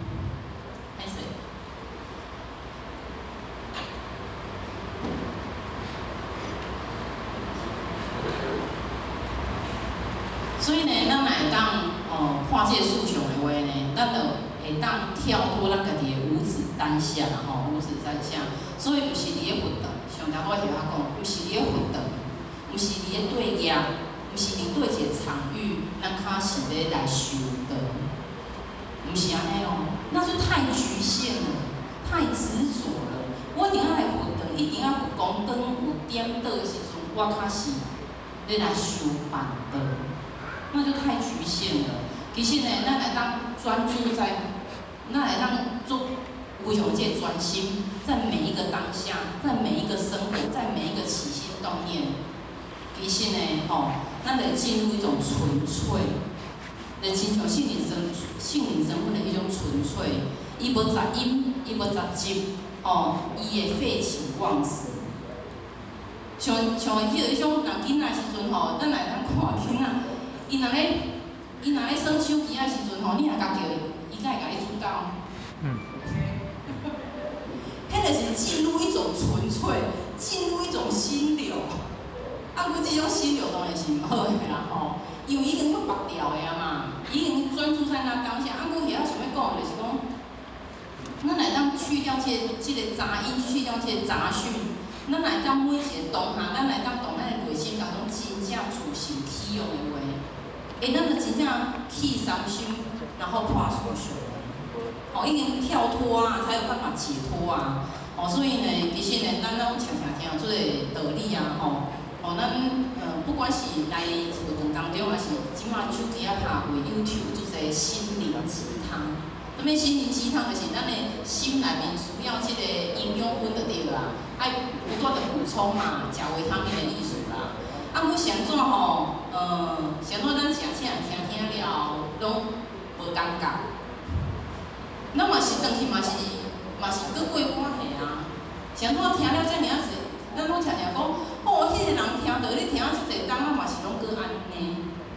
所以呢，咱若会当哦看这个事相的话呢，咱就会当跳脱咱家己的五指当下啦吼，五指当下。所以毋是伫咧混沌，上头我是遐讲，毋是伫咧混沌，毋是伫咧对业，毋是伫对一个场域，咱开始咧来修道，毋是安尼哦，那就太局限了，太执着了。我一定要来混沌，一定要有光灯有点灯的时阵。 我较是咧来修办的，那就太局限了。其实呢，咱来当专注在，咱来当做非常这专心，在每一个当下，在每一个生活，在每一个起心动念，其实呢，吼，咱来进入一种纯粹，来亲像圣灵神圣灵神分的一种纯粹，伊无杂音，伊无杂质，吼，伊会废寝忘食。像像迄个迄种人囡仔时阵吼，咱来咱看囡仔，伊若咧伊若咧耍手机仔时阵吼，你若甲叫伊，伊才会甲你主导。 嗯。 迄就是进入一种纯粹，进入一种心流。啊，阮即种心流当然是毋好诶啦吼，因为已经去拔掉诶啊嘛，已经专注在那当下。啊，阮遐想要讲就是讲，咱来当去掉这这个杂音，去掉这个杂讯，咱来当每一个当下，咱来当当咱诶内心当中真正自信起用诶话，诶，咱就真正去伤心，然后破除想。哦，已经跳脱啊，才有办法解脱啊。哦，所以呢，其实呢，咱拢常常听做个道理啊，吼、哦，哦，咱呃，不管是来活动当中，还是即马手机啊拍开 YouTube 做个心灵鸡汤。什么心灵鸡汤？就是咱的心内面需要即个营养分就对啦，爱不断的补充嘛，食维他命的意思啦。啊，阮是安怎吼？呃，是安怎咱食起来听听了，拢无感觉。咱嘛是当时嘛是嘛是搁过关的啊，是安怎听了遮尔啊济，咱拢常常讲，哦，迄、那个人听到你听啊遮济当啊嘛是拢搁安尼，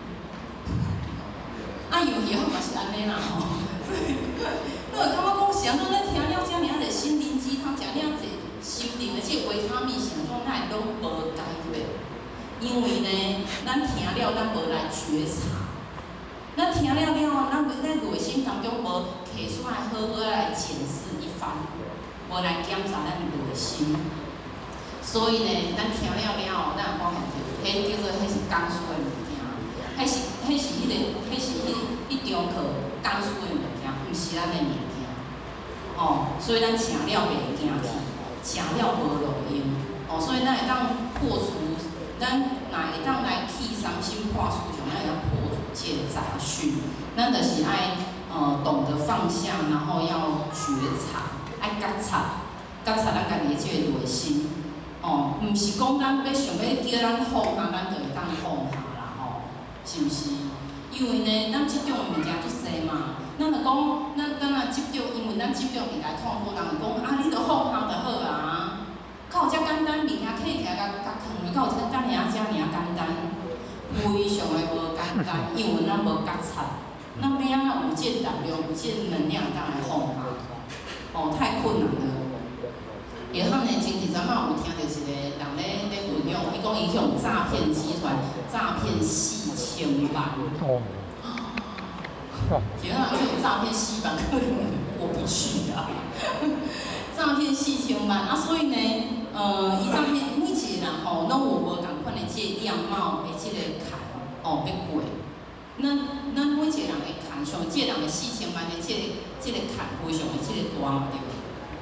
啊有以后嘛是安尼啦吼，所以你会感觉讲是安怎咱听了遮尔啊济心灵鸡汤，食了遮济心灵的这维他命，是安怎咱会拢无解决？因为呢，咱听了咱无来觉察。咱听了了后，咱咱内心当中无摕出来，好好来检视一番，无来检查咱内心。所以呢，咱听了了后，咱发现着，迄叫做迄是讲书的物件，迄是迄是迄、那个，迄是迄迄堂课讲书的物件，毋是咱的物件。哦，所以咱听了袂惊去，听了无路用。哦，所以咱会当破除，咱若会当来去伤心破除，就咱会当破除。这杂讯，咱就是爱呃懂得放下，然后要觉察，爱觉察，觉察咱家己这个内心。哦，毋是讲咱要想要叫咱放下，咱就会当放下啦，吼、哦，是毋是？因为呢，咱即种物件足济嘛，咱就讲，咱咱若执着，因为咱执着伫来痛苦，人就讲啊，你着放下就好啊，较有遮简单，物件摕起来甲甲藏落，较有遮尔啊遮尔简单。非常的无简单，因为咱无觉察，咱要安怎有这力量、有这能量当来放下？哦，太困难了。下汉呢，前几阵嘛有听到一个人咧咧分享，伊讲伊向诈骗集团诈骗四千万。哦。其他人去诈骗四万，可能我不去啊。诈骗四千万啊，所以呢，呃，伊诈骗每一个人吼，拢有无共款的这个样貌的这个坎哦要过。咱咱每一个人的坎，像这个人的四千万的这个这个坎，非常的这个大嘛对不？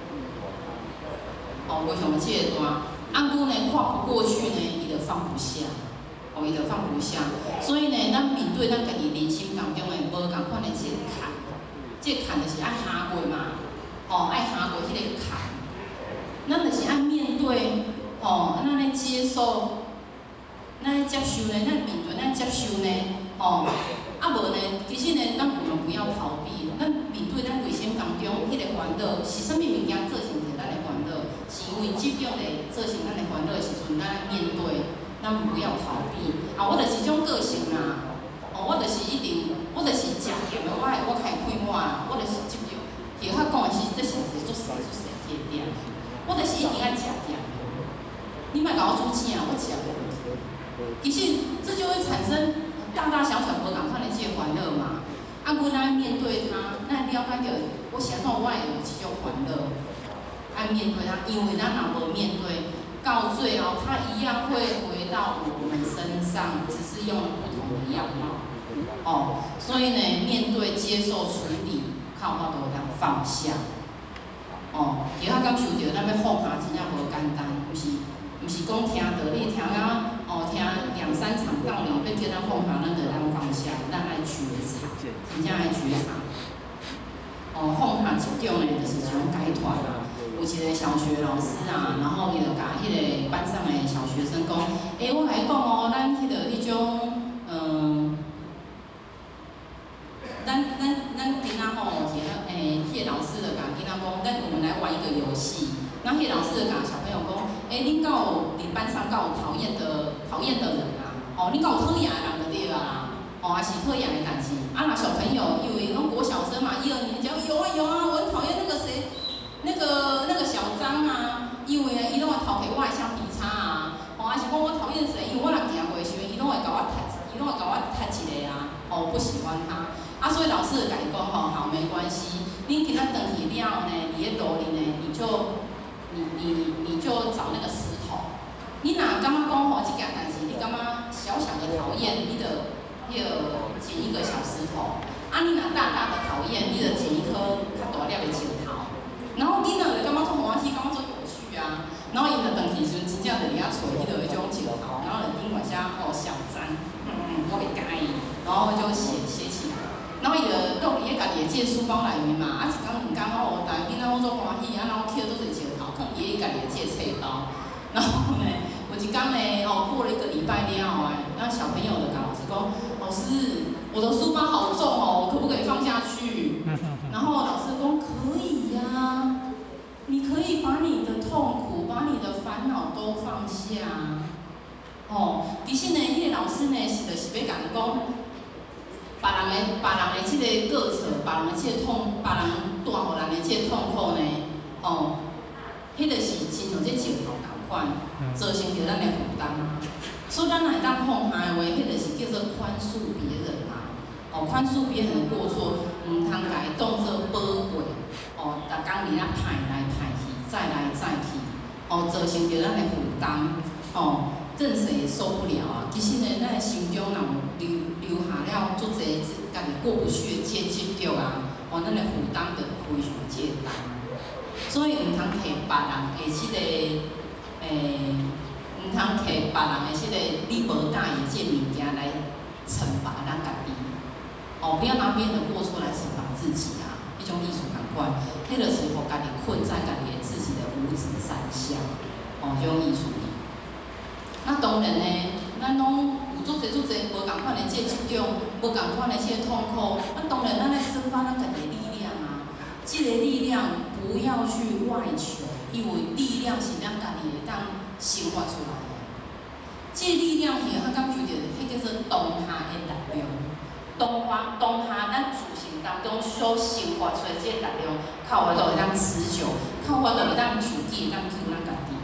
哦，非常的这个大。按过呢跨不过去呢，伊就放不下，哦，伊就放不下。所以呢，咱面对咱家己人生当中的无共款的这个坎，这个坎就是爱行过嘛。哦，爱行过迄个坎，咱就是爱面对，哦，咱来接受，咱来接受呢，咱面对，咱接受呢，哦，啊无呢，其实呢，咱不能不要逃避，咱面对咱内心当中迄个烦恼，是啥物物件造成着咱的烦恼？是因为执着咧造成咱的烦恼的时阵，咱面对，咱不要逃避。啊，我就是种个性啦，哦，我就是一定，我就是食咸的，我我开开满啦，我就是执着。其实他讲的是，这是一个做事做事铁点，我就是一定要食点。你莫甲我煮钱啊，我食无。其实这就会产生大大小小无共款的这个烦恼嘛。啊，阮爱面对它，咱了解着，我想到我也有这种烦恼，爱面对它，因为咱若无面对，到最后它一样会回到我们身上，只是用了不同的样貌。哦，所以呢，面对、接受、处理。靠法度通放下，哦，其他感受着咱要放下真正无简单，毋是毋是讲听道理听啊， 种呢，就是一种改团啊。有一个小学老师啊，然后伊就甲迄个班上的小学生讲，诶、欸，我甲你讲哦，咱迄个迄种，嗯，咱咱咱囡仔吼，是诶，迄、欸、个老师就甲囡仔讲，咱我们来玩一个游戏。然后迄个老师就甲小朋友讲，诶、欸，恁敢有伫班上敢有讨厌的讨厌的人啊？哦，你敢有讨厌的人就对啊。哦，还是讨厌的代志。啊，那小朋友因为拢国小生嘛，一二年级，有啊有啊，我很讨厌那个谁。那个那个小张啊，因为啊，伊拢会偷摕我的橡皮擦啊，哦，还是讲我讨厌谁，因为我若行过的时阵，伊拢会甲我踢，伊拢会甲我踢一个啊，哦，我不喜欢他，啊，所以老师就甲伊讲吼，好，没关系，你今仔转去了后呢，你的路里呢，你就你你你就找那个石头，你若感觉讲吼，这件代志你感觉小小的讨厌，你就迄个捡一个小石头，啊，你若大大的讨厌，你就捡一颗较大粒的石头。然后囡仔就感觉做欢喜，感觉做有趣啊。然后伊就转去时阵，真正就伫遐找迄个迄种石头，然后就顶管写哦小张，嗯，我袂介意，然后就写写起来。然后伊就弄伊个家己的这书包内面嘛，啊一工两工哦，但囡仔好做欢喜，啊然后摕做侪石头，放伊个家己的这册包。然后呢，有一工呢，哦过了一个礼拜了后啊，那小朋友就跟老师讲，老师，我的书包好重哦，我可不可以放下去？然后老师说可以呀、啊，你可以把你的痛苦、把你的烦恼都放下。哦，其实呢，迄、那个老师呢是就是要讲讲，别人的、别人的这个过错、别人的这个痛、别人带互人的这个痛苦呢，哦，迄、那个是亲像这石头同款，造成着咱的负担。所以咱来当放下的话，迄、那个是叫做宽恕别人嘛。哦，宽恕别人的过错，唔通甲伊当作宝贵。哦，逐工伫遐歹来歹去，再来再去，哦，造成着咱的负担。哦，任谁也受不了啊！其实呢，咱的心中若留留下了足侪家己过不去的这执着啊，哦，咱的负担就非常之重。所以唔通摕别人的即、這个诶，唔通摕别人的即个你无介意即个物件来惩罚咱家己。哦，不要拿别人的过错来惩罚自己啊！一种艺术感官，迄就是互家己困在家己的自己的五指山下。哦，这种艺术。那当然呢，咱拢有足侪足侪无共款的这执着，无共款的这痛苦。那当然，咱来生发咱家己的力量啊！这个力量不要去外求，因为力量是咱家己会当生发出来的。这个力量是较感受着，迄叫做当下的力量。当下当下，咱自性当中所生发出来这个力量，靠法度会当持久，靠法度会当救己，会当救咱家己。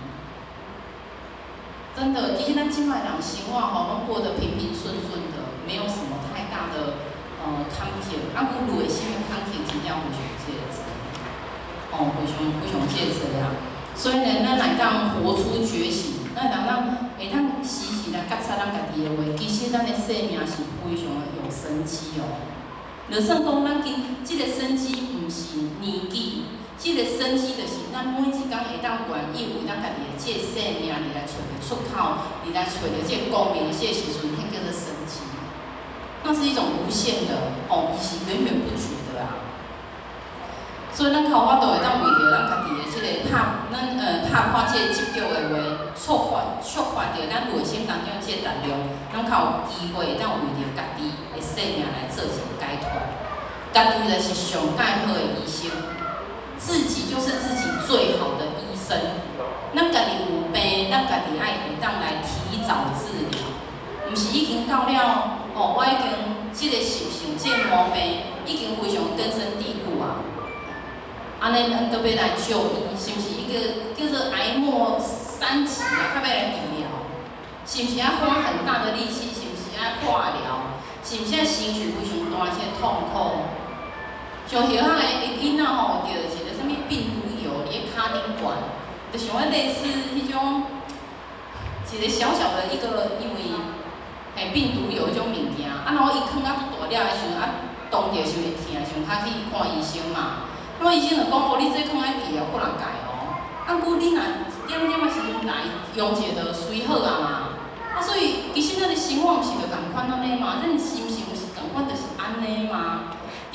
真的，其实咱今摆人生活吼，拢过得平平顺顺的，没有什么太大的呃坎坷。啊，古路的什么坎坷，真正非常这个哦，非常非常这个啊。所以呢，咱来当活出觉醒，咱来当会当时时来觉察咱家己的话，其实咱的生命是非常的有生机哦。就算讲咱今即个生机，毋是年纪，即、這个生机就是咱每一工会当愿意为咱家己的即个生命而来找个出口，而来找着即个光明的即个时阵，迄叫做生机。那是一种无限的哦，伊是源源不绝的啊。所以咱靠法度会当为着咱家己的即个拍，咱呃拍破即个执着的话，触发触发着咱内心当中即个力量，咱较有机会会当为着家己的生命来做一个解脱。家己就是上介好的医生，自己就是自己最好的医生。咱家己有病，咱家己爱会当来提早治疗，毋是已经到了哦，我已经即个习性，即个毛病已经非常根深蒂固啊。安尼咱都要来就医，是毋是一个叫做癌末三期啊？较要来治疗，是毋是要花很大的力气？是毋是要化疗？是毋是要承受非常大些痛苦？像迄个囡仔吼，着一个啥物病毒疣，伫个骹顶管，就像迄类似迄种一个小小的一个，因为嘿病毒疣迄种物件，啊然后伊囥啊大了的时阵，啊当着是会疼，想较去看医生嘛。那医生就讲，哦，你这囥爱治疗不能改哦。啊，故你若点点仔时阵来用者，就随好啊嘛。啊，所以其实咱的生活毋是着共款安尼嘛，咱的心情是共款，就是安尼嘛。其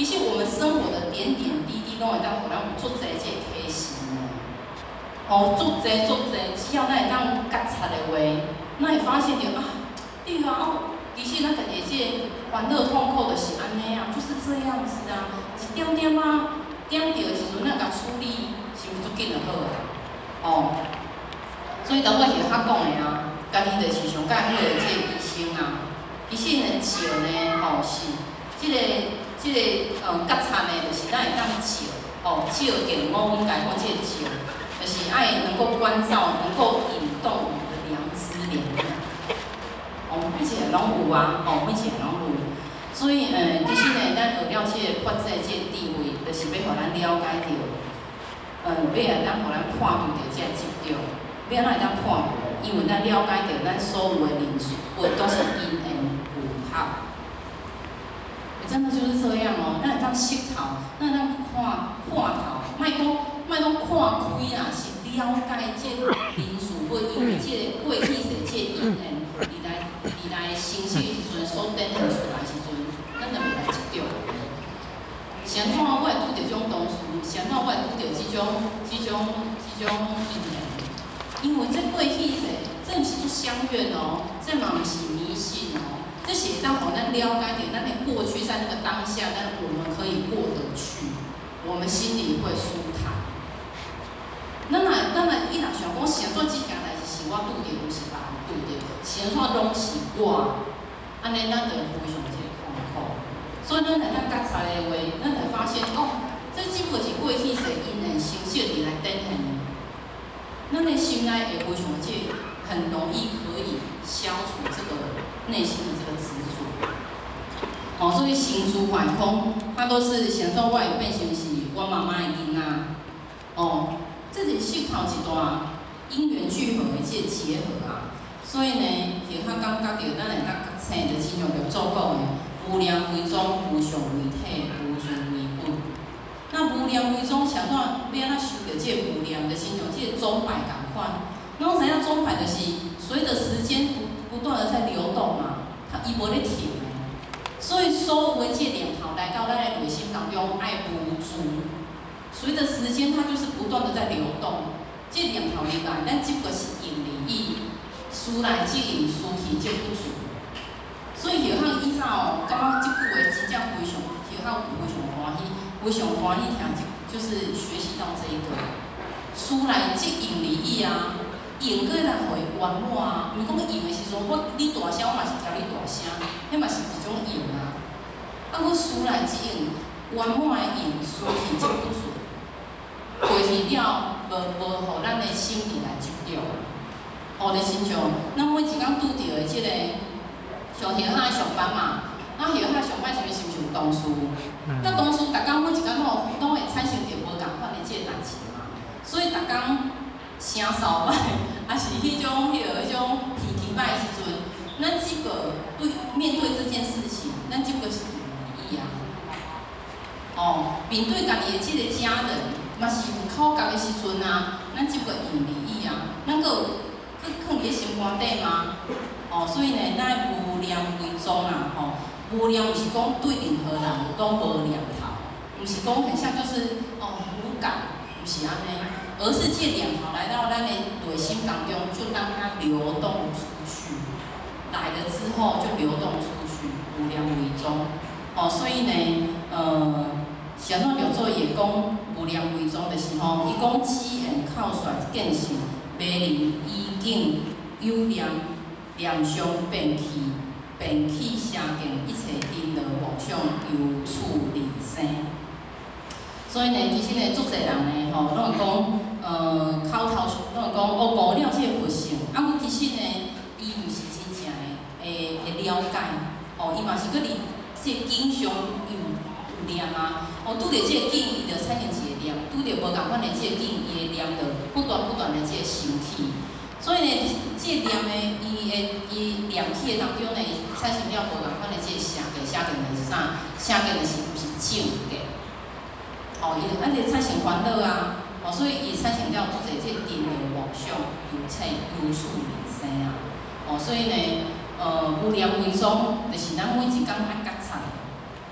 其实我们生活的点点滴滴，拢会当互咱有足侪这提示呢。哦，足侪足侪，只要咱会当觉察的话，咱会发现着啊，对啊，哦，其实咱家己这欢乐痛苦就是安尼啊，就是这样子啊，一点点啊，点着的时阵，咱甲处理，是毋是足紧就好啊？哦，所以头尾是较讲的啊，家己就是上介好的这个医生啊，其实呢，笑呢，吼、哦、是，这个这个呃觉察呢，就是咱会当笑，哦，笑健我们家讲这个笑，就是爱能够关照，能够引动我们的良知良感。哦，每一个拢有啊，哦，每一个拢有。所以，呃，其实呢，咱学了这个法制这个智慧，就是要互咱了解到，呃，要来当互咱判断到这个执着，要咱会当判断，因为咱了解到咱所有的因素，都是因缘有合。真的就是这样哦，咱会当识透，咱会当看看透，莫讲莫讲看开啦，是了解这因素或因为这过去世这因缘，伊来伊来生息的时阵所展现出来的时阵，咱就袂来执着。是安怎我会拄着这种同事，是安怎我会拄着这种这种这种因缘？因为这过去世，这毋是做相怨哦，这嘛毋是迷信哦。这是当互咱了解到，咱的过去在那个当下，但我们可以过得去，我们心里会舒坦。咱若咱若伊若想讲，是安怎这件代志是我拄着，毋是别人拄着，是安怎拢是我，安尼咱就非常这个痛苦。所以咱来咱觉察的话，咱才发现哦，这只不过是过去世因缘成就而来展现的。咱的心内会非常这很容易可以消除这个内心的这个执着。哦，所以行诸坏空，它都是想说我会变成是我妈妈的囡仔。哦，这是思考一段因缘聚合的这个结合啊。所以呢，其较感觉到咱会当生着亲像着祖讲的，无量为宗，无上为体，无尽为本。那无量为宗，想怎要安怎修着这个无量，就亲像这个钟摆共款。咱知影钟摆就是随着时间不不断的在流动嘛，它伊无咧停的。所以所有的这念头来到咱的内心当中，爱无足。随着时间，它就是不断的在流动。这念头入来，咱只不过是用利益，思来即用，思去即不足。所以叶汉以前哦，感觉这句话真正非常，叶汉非常欢喜，非常欢喜听，就是学习到这一个。思来即用利益啊，用过来互伊圆满啊，毋是讲用的时阵，我你大声，我嘛是调你大声，迄嘛是一种用啊。啊，我思来即用，圆满的用，思去即不足。过去了，无无互咱的心理来执着。哦，就亲像咱每一工拄着的即、这个上叶海上班嘛，咱叶海上班时阵是毋是有同事？咱、嗯、同事逐工每一工拢拢会产生着无共款的即个代志嘛。所以逐工声扫歹，也是迄种迄个迄种脾气歹的时阵，咱只个对面对这件事情，咱只个是用利益啊。哦，面对家己的即个家人。嘛是有口角的时阵啊，咱只不过用利益啊，咱个佫囥伫咧心肝底嘛。哦，所以呢，咱无量为宗啊，吼、哦，无量毋是讲对任何人拢无念头，毋是讲很像就是哦无感，毋是安尼，而是这念头来到咱的内心当中，就让它流动出去，来了之后就流动出去，无量为宗。哦，所以呢，呃。是安怎叫做也讲无量为宗，就是吼，伊讲只缘靠率见性，迷离意境有念，念相变去，变去相见，一切因乐妄想由处离生。所以呢，其实呢，足侪人呢，吼，拢会讲，呃，口头拢会讲，哦，悟了这个佛性，啊，阮其实呢，伊毋是真正的会会了解，哦，伊嘛是佫离这经上有。念啊，哦，拄着这个境，伊就产生一个念；拄着无共款的这个境，伊的念就不断不断的这个升起。所以呢，这个念呢，伊的伊念起的当中呢，产生了无共款的这个邪见，邪见就是啥？邪见就是毋是正见。哦，伊就安尼产生烦恼啊，哦，所以伊产生了足侪这个因缘妄想，由此由处离生啊。哦，所以呢，呃，无量为宗，就是咱每一工爱觉察。那无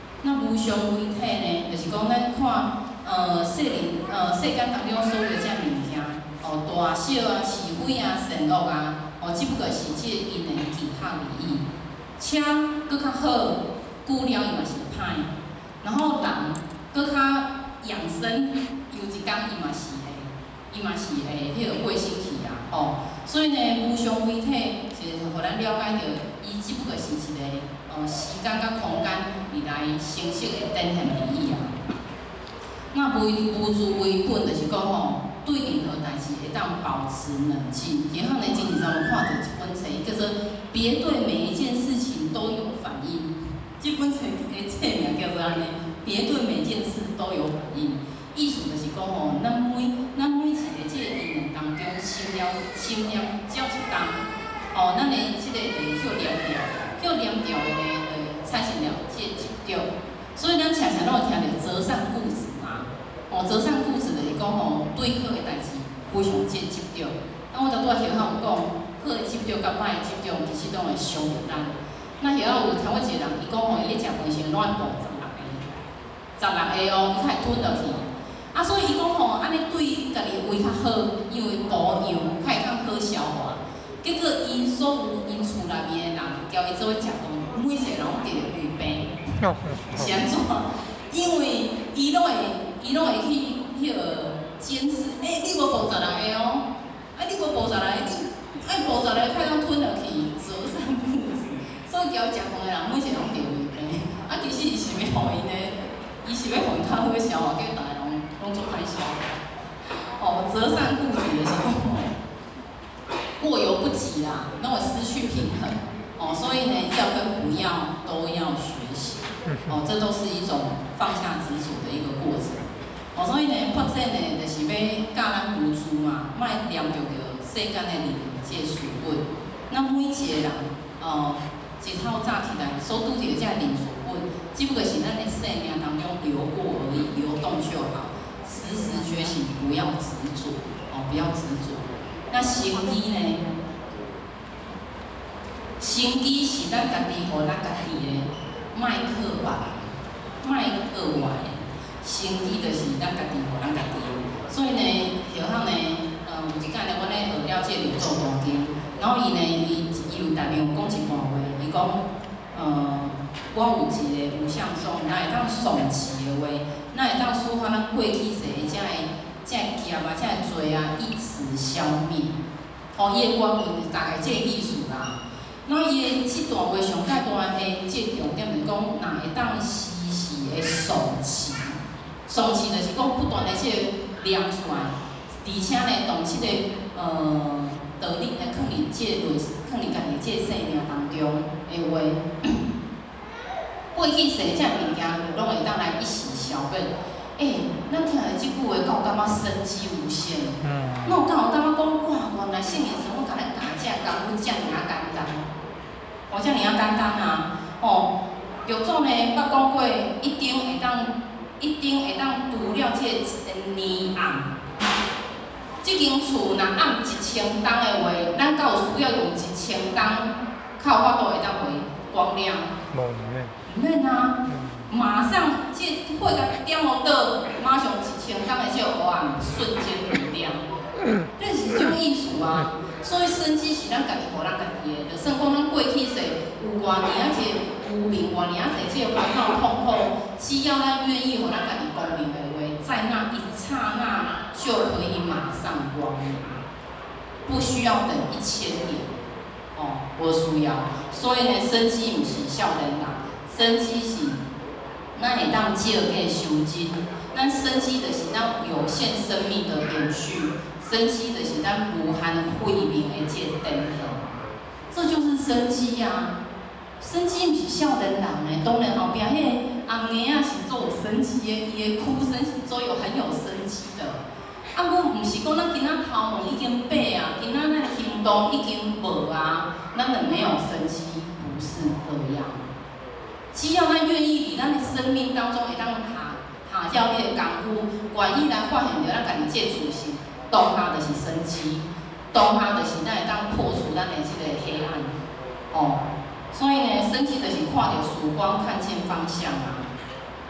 无上微体呢，就是讲咱看呃世人呃世间当中所有遮物件，哦大小啊、是非啊、善恶啊，哦只不过是即个因的其他利益。车搁较好，久了伊嘛是歹，然后人搁较养生，有一天伊嘛是会，伊嘛是会迄个过身去啊，哦，所以呢，无上微体是互咱了解到，伊只不过是一个呃时间甲空间而来形式的展现利益啊。那无无自为本，就是讲吼，对任何代志会当保持冷静。然后呢，今日咱们看到一本册，叫做《别对每一件事情都有反应》。这本册的册名叫做安尼，别对每件事都有反应。意思就是讲吼，咱每咱每一个这个因缘当中，心了心念只要一动，哦，咱的这个会叫念掉，叫念掉的呢，会产生了这个执着。所以咱常常拢有听到择善固执嘛，哦，择善固执就是讲吼，对好的代志非常这执着。啊，我拄拄仔学校有讲，好的执着甲歹的执着，其实拢会伤着咱。那学校有听过一个人，伊讲吼，伊咧食饭时乱步十六个，十六个哦，伊才会吞落去。啊，所以伊讲吼，安尼对家己胃较好，因为补养，较会较好消化。结果伊所有因厝内面的人，交伊做伙食饭，每一个人拢得着胃病。是安怎？因为伊拢会，伊拢会去迄个监视，诶、欸，你无补十六个哦，啊，你无补十六个，你爱补十六个，快当吞落去，择善固执。所以交伊食饭的人，每一个拢得胃病。啊，其实伊是要互因呢，伊是要互因较好消化，结果大家拢拢做歹消化。哦，择善固执的时候，过犹不及啦，拢会失去平衡。哦，所以呢，要跟不要都要学习。哦，这都是一种放下执着的一个过程。哦，所以呢，发展呢，就是要教咱读书嘛，莫念着着世间的利益这书本。那每一个人，哦，一透早起来所拄着这零书本，只不过是咱的生命当中流过而已，流动就好。时时觉醒，不要执着。哦，不要执着。那行医呢？行医是咱家己，互咱家己的。莫靠别人，莫靠外的，生意就是咱家己互咱家己的。所以呢，后巷呢，呃，有一间呢，阮咧学了这个做大经，然后伊呢，伊伊有内面有讲一段话，伊讲，呃，我有一个无相颂，咱会当诵持的话，咱会当抒发咱过去世的遮个遮个业啊，遮个罪啊，一时消灭。哦，伊的原文大概这个意思啦。那伊的这段话上介大的这个重点就是讲，若会当时时的诵持，诵持就是讲不断的这个念出来，而且呢，同这个呃道理来放入这个放入家己这个生命当中的话，过去世这物件拢会当来一时消灭。诶、欸，咱听了这句话，敢有感觉生机无限？嗯。那有敢有感觉讲，哇，原来圣贤师傅甲咱教这功夫遮尔啊简单。哦，遮尔啊简单啊！哦，药祖呢，捌讲过，一定会当，一定会当除了这个年暗。这间厝若暗一千担的话，咱敢有需要用一千担，较有法度会当回光亮？无免。唔免啊！马上这火甲点落倒，马上一千担的这个黑暗瞬间明亮。这是这种意思啊！所以生机是咱家己互咱家己的，就算讲咱过去世有偌年啊这有名偌年啊这这烦恼痛苦，只要咱愿意互咱家己光明的话，在那一刹那就可以马上光明，不需要等一千年。哦，无需要。所以呢，生机毋是少年人，生机是咱会当借个修真，咱生机就是咱有限生命的延续。生机就是咱无限慧命的这个灯笼，这就是生机啊！生机毋是少年人的，当然后壁迄个红颜仔是做有生机的，伊的哭声是做有很有生机的。啊，阮毋是讲咱今仔头毛已经白啊，今仔咱行动已经无啊，咱就没有生机，不是这样。只要咱愿意伫咱的生命当中会当下下掉你的功夫，愿意来发现着咱家己这自信。当下就是生机，当下就是咱会当破除咱的这个黑暗，哦，所以呢，生机就是看到曙光，看见方向啊。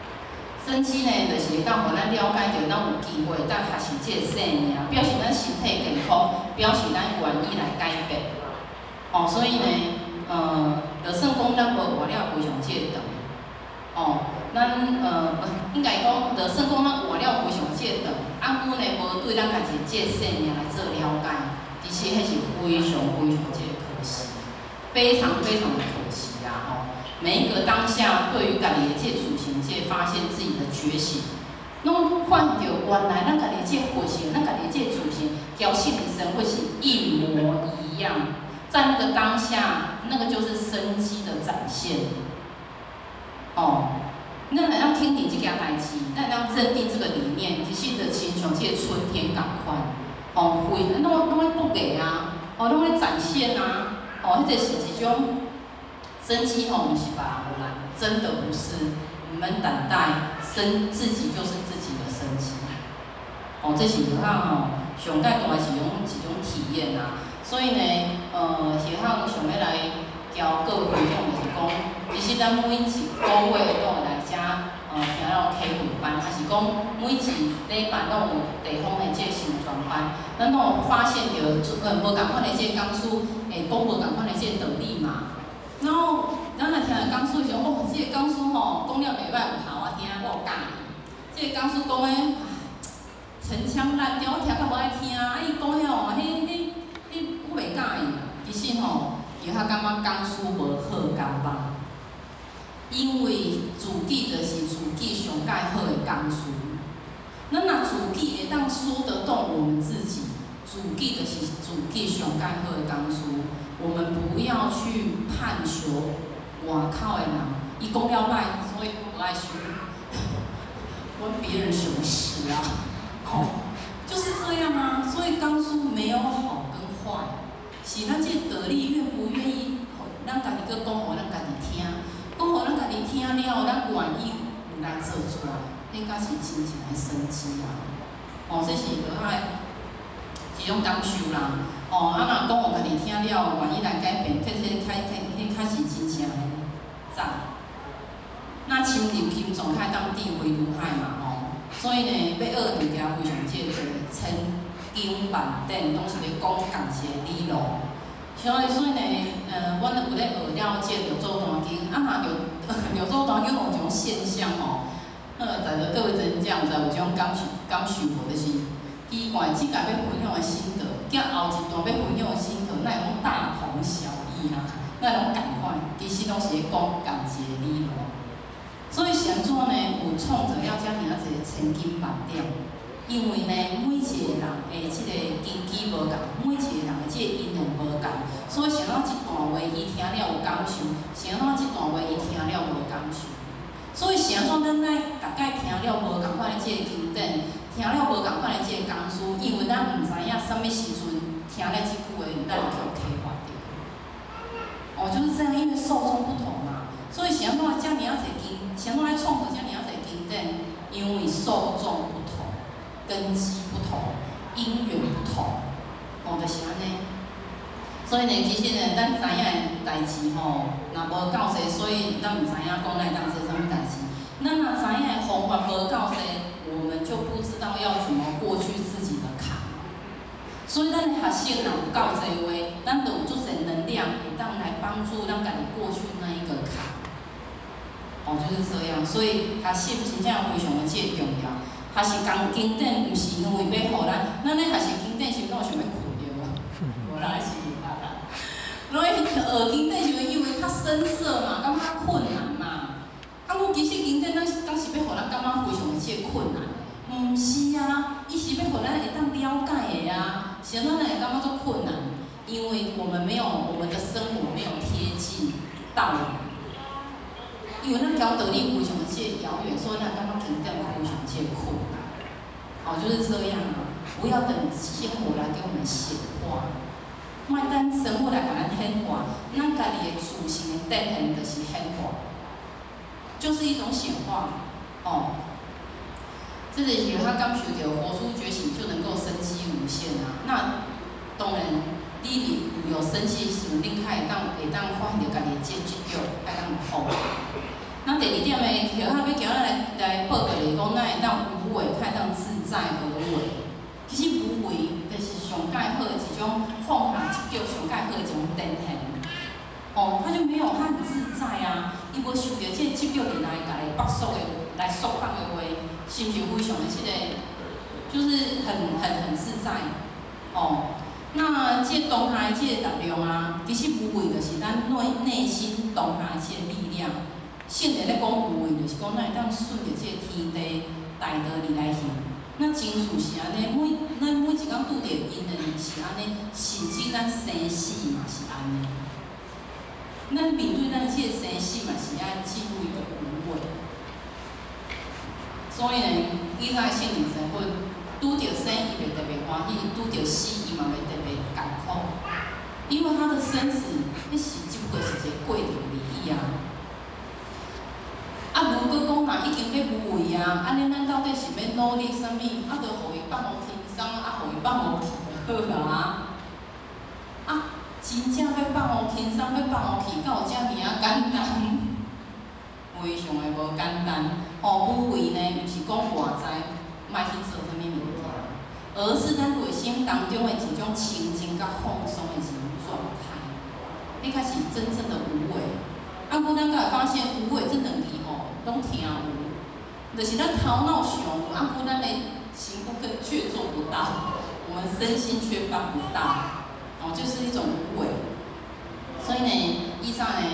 生气呢，就是会当互咱了解到，咱有机会当学习这个生命，表示咱身体健康，表示咱愿意来改变。哦，所以呢，呃，就算讲咱无活了非常这个长，哦，咱呃应该讲，就算讲咱活了非常这个长，啊，阮呢无对咱家己这个生命来做了解，其实迄是非常非常这个可惜，非常非常的可惜啊！吼、哦，每一个当下对于家己的这主行界发现自己的觉醒，拢看到原来咱家己这佛性，咱家己这主行，交性的生活是一模一样。在那个当下，那个就是生机的展现。哦，咱来当听你这件代志，咱当认定这个理念，其实就亲像这个春天共款。哦，会，拢拢咧不给啊，哦，拢咧展现啊，哦，迄个是一种生机吼，不是别人有来，真的不是。你们等待，生自己就是自己的生机。哦，这是有趟吼，上盖大是种一种体验啊。所以呢，呃，是项想要来交各位分享，就是讲，其实咱每一个月都会来遮，呃，听了开会班，还是讲每一礼拜拢有地方的这个宣传班，咱拢有发现着，呃，无共款的这个讲师，会讲无共款的这个道理嘛。然后，咱来听个讲师想，哦，这个讲师吼，讲了袂歹有效啊听，我有教伊。这个讲师讲诶，陈腔滥调，我听较无爱听啊，啊伊讲迄哦，迄迄。我袂介意啦，其实吼，有较感觉讲师无好甘吧，因为自己就是自己上介好的讲师。咱若自己会当说得动我们自己，自己就是自己上介好的讲师。我们不要去探求外口的人，伊讲了歹，所以我不爱学，关别人什么事啊？哦，就是这样啊。所以讲师没有好跟坏。是咱这道理愿不愿意，咱家己搁讲互咱家己听，讲互咱家己听了，咱愿意有来做出来，应该是真正的生机啊！哦，这是落海一种感受啦。哦，啊，若讲互家己听了，愿意来改变，确实开开迄较是真正的赞。那深入轻重，较当智慧如海嘛，吼、哦。所以呢，要学物件非常这个深。经万典拢是咧讲共一个理路，所以所以呢，呃，阮有咧学了这六祖坛经，啊嘛六六祖坛经有一种现象吼，呃，在座各位真正有有种感受感受无？就是奇怪，即家要分享的心得，甲后一段要分享的心得，那拢大同小异啦，那拢共款，其实拢是咧讲共一个理路。所以想做呢，有创者要遮尔啊侪千金万两。因为呢，每一个人的即个根基无共，每一个人的即个因缘无共，所以想到一段话，伊听了有感受；想到一段话，伊听了无感受。所以想怎咱来大概听了无共款的即个经典，听了无共款的即个讲师，因为咱毋知影什么时阵听了即句话，咱就启发着。哦，就是这样，因为受众不同嘛，所以想怎遮尔啊侪经，想怎来创作遮尔啊侪经典，因为受众不同。根基不同，因缘不同，哦，就是安尼。所以呢，其实呢，咱知影的代志吼，若无够细，所以咱毋知影讲来当做啥物代志。咱若知影的方法无够细，我们就不知道要怎么过去自己的坎。所以咱的学习若有够细话，咱就有足侪能量，会当来帮助咱家己过去那一个坎。哦，就是这样。所以学习真正非常的这重要。学习讲经典，毋是因为要互咱，咱咧学习经典是拢想要困着啊，无啦是啊啦。拢咧学经典是因为较深涩嘛，感觉较困难嘛。啊，我其实经典咱当是要互咱感觉非常的这困难，毋是啊，伊是要互咱会当了解的啊，是咱会感觉足困难，因为我们没有我们的生活没有贴近道理。因为咱条道理非常的这遥远，所以咱感觉经典非常这困难。哦，就是这样啊！不要等生活来给我们显化，莫等生活来给咱显化，咱家己的自性的展现就是显化，就是一种显化。哦，这个是他感受到佛书觉醒就能够生机无限啊。那当然，你有生气时，你较会当会当发现到家己这这种，会当有好。 那第二点的条下要叫咱来来报告就是讲，咱会当无为，较当自在而为。其实无为就是上介好的一种放下执着，上介好的一种展现。哦，他就没有他很自在啊，伊无受着这执着而来，家己绑束的来束绑的话，是毋是非常的即个，就是很很很自在。哦，那这当下的这个力量啊，其实无为就是咱内内心当下的这个力量。圣人咧讲无为，就是讲咱会当顺着这个天地大道而来行。那真事是安尼，每咱每一工拄着因的是安尼，甚至咱生死嘛是安尼。咱面对咱这个生死嘛是爱进入一个无为。所以呢，以前圣人生活，拄着生伊袂特别欢喜，拄着死伊嘛袂特别艰苦，因为他的生死，迄是只不过是一个过程而已啊。啊，如果讲若已经要无为啊，安尼咱到底是要努力啥物？啊，着互伊放互轻松，啊，互伊放互去就好啊。啊，真正要放互轻松，要放互去，敢有遮尔啊简单？非常的无简单。哦，无为呢，毋是讲外在莫去做啥物物件，而是咱内心当中的一种清净甲放松的一种状态，迄才是真正的无为。啊，我咱才会发现无为这两字吼，拢听有，就是咱头脑想有，啊，我咱的行不更却做不到，我们身心却办不到，哦，就是一种无为。所以呢，以上呢，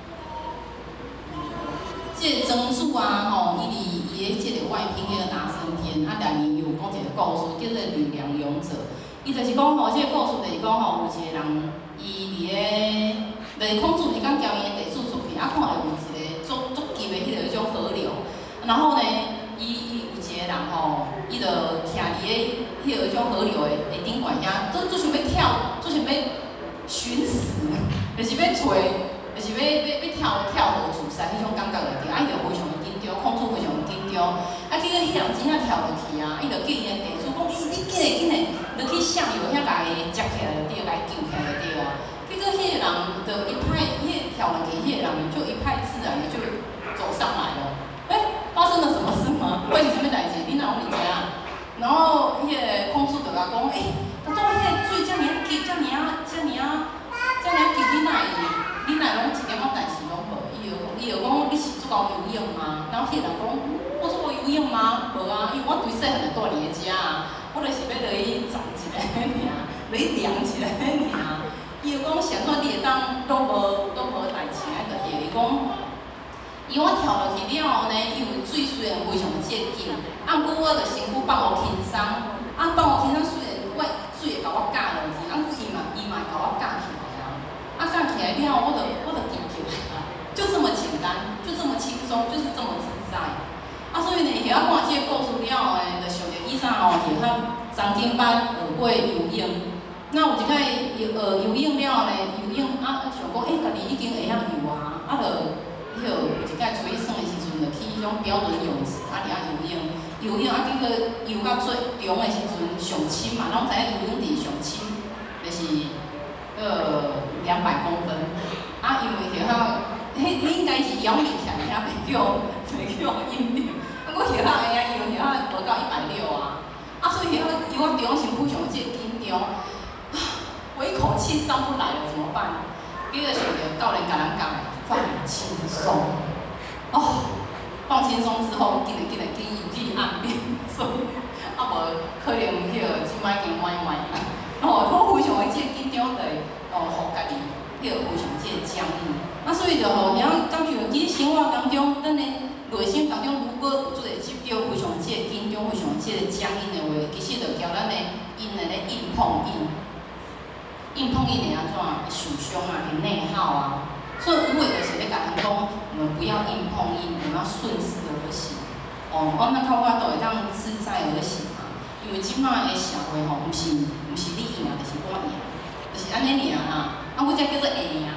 这个曾子啊，吼，伊伫伊的这个外篇迄个大升天，啊，内面有讲一个故事，叫做《吕梁勇者》。伊就是讲吼，这个故事就是讲吼，有一个人，伊伫个。就是孔子一讲交伊的地主出去，啊，看到有一个足足急的迄个迄种河流，然后呢，伊伊有一个人吼，伊就徛伫个迄个迄种河流的的顶悬遐，做做想要跳，做想要寻死，就是要找，就是要要要跳跳河自杀迄种感觉就对，啊，伊就非常的紧张，孔子非常的紧张，啊，结果迄人真正跳落去啊，伊就叫伊的地主讲，伊你紧嘞紧嘞，就去下游遐甲伊接起来就对，甲伊救起来就对啊。结果迄个人就一派，迄个跳落去，迄个人就一派自然的就走上来了。哎、欸，发生了什么事吗？发生什么代志？你哪有物件啊？然后迄个孔子就甲讲，哎、欸，当迄个水遮尔啊急，遮尔啊，遮尔啊，遮尔啊急，你哪会？你哪拢一点仔代志拢无？伊就伊就讲，你是足够游泳吗？然后迄个人讲，我足够游泳吗？无啊，因为我对细汉就住伫个遮啊，我就是要落去站一下尔，落去凉一下尔。伊就讲，谁看你会当都无都无代志啊？就伊讲，伊我跳落去了后呢，因为水虽然非常的接近，啊，不过我就身躯放互轻松，啊，放互轻松虽然我水会甲我夹落去，啊，不伊嘛伊嘛甲我夹起来啊，啊，夹起来了后，我就我就记起来啊，就这么简单，就这么轻松，就是这么自在。啊，所以呢，伊晓看这个故事了后呢，就想着以前吼，就较曾经捌学过游泳。那有一摆游呃游泳了后呢，游泳啊想讲，诶、欸，家己已经会晓游啊，啊，就迄个有一摆出去耍的时阵，就去迄种标准泳池啊，伫遐游泳，游泳啊，结果游到最中的时阵上深嘛，拢知影游泳池上深，就是呃两百公分，啊，因为就晓，迄应该是仰面起来遐袂叫袂叫引流，啊，我就晓会晓游，就晓无到一百六啊，啊，所以就晓游到中时非常即个紧张。我一口气上不来了，怎么办？第二想着教练甲咱讲，放轻松。哦，放轻松之后，紧来紧来紧游去岸边，所以啊无可能迄个即摆经歪歪啊。哦，我非常的即个紧张的，哦，互家己迄个非常即个僵硬。啊，所以就吼，然后感觉其实生活当中，咱的内心当中如果有做个执着，非常即个紧张，非常即个僵硬的话，其实就交咱的因的咧硬碰硬。硬碰硬会安怎？会受伤啊，会内耗啊。所以无为就是咧甲咱讲，我们不要硬碰硬，我们要顺势而行。哦，我那靠我都会当自在而行嘛。因为即摆的社会吼，毋是毋是你赢，就是我赢，就是安尼尔啊。啊，我才叫做会赢。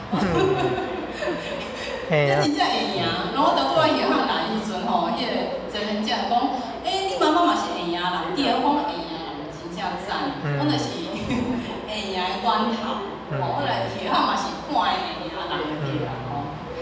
嘿啊！ 这真正会赢。然后到我夜汉来时阵吼，迄个真人讲，诶、欸，你妈妈嘛是会赢人，第二讲会赢人真正赞，我就是。会赢的源头，哦，我来学校嘛是看的会赢人的对啦，吼。啊，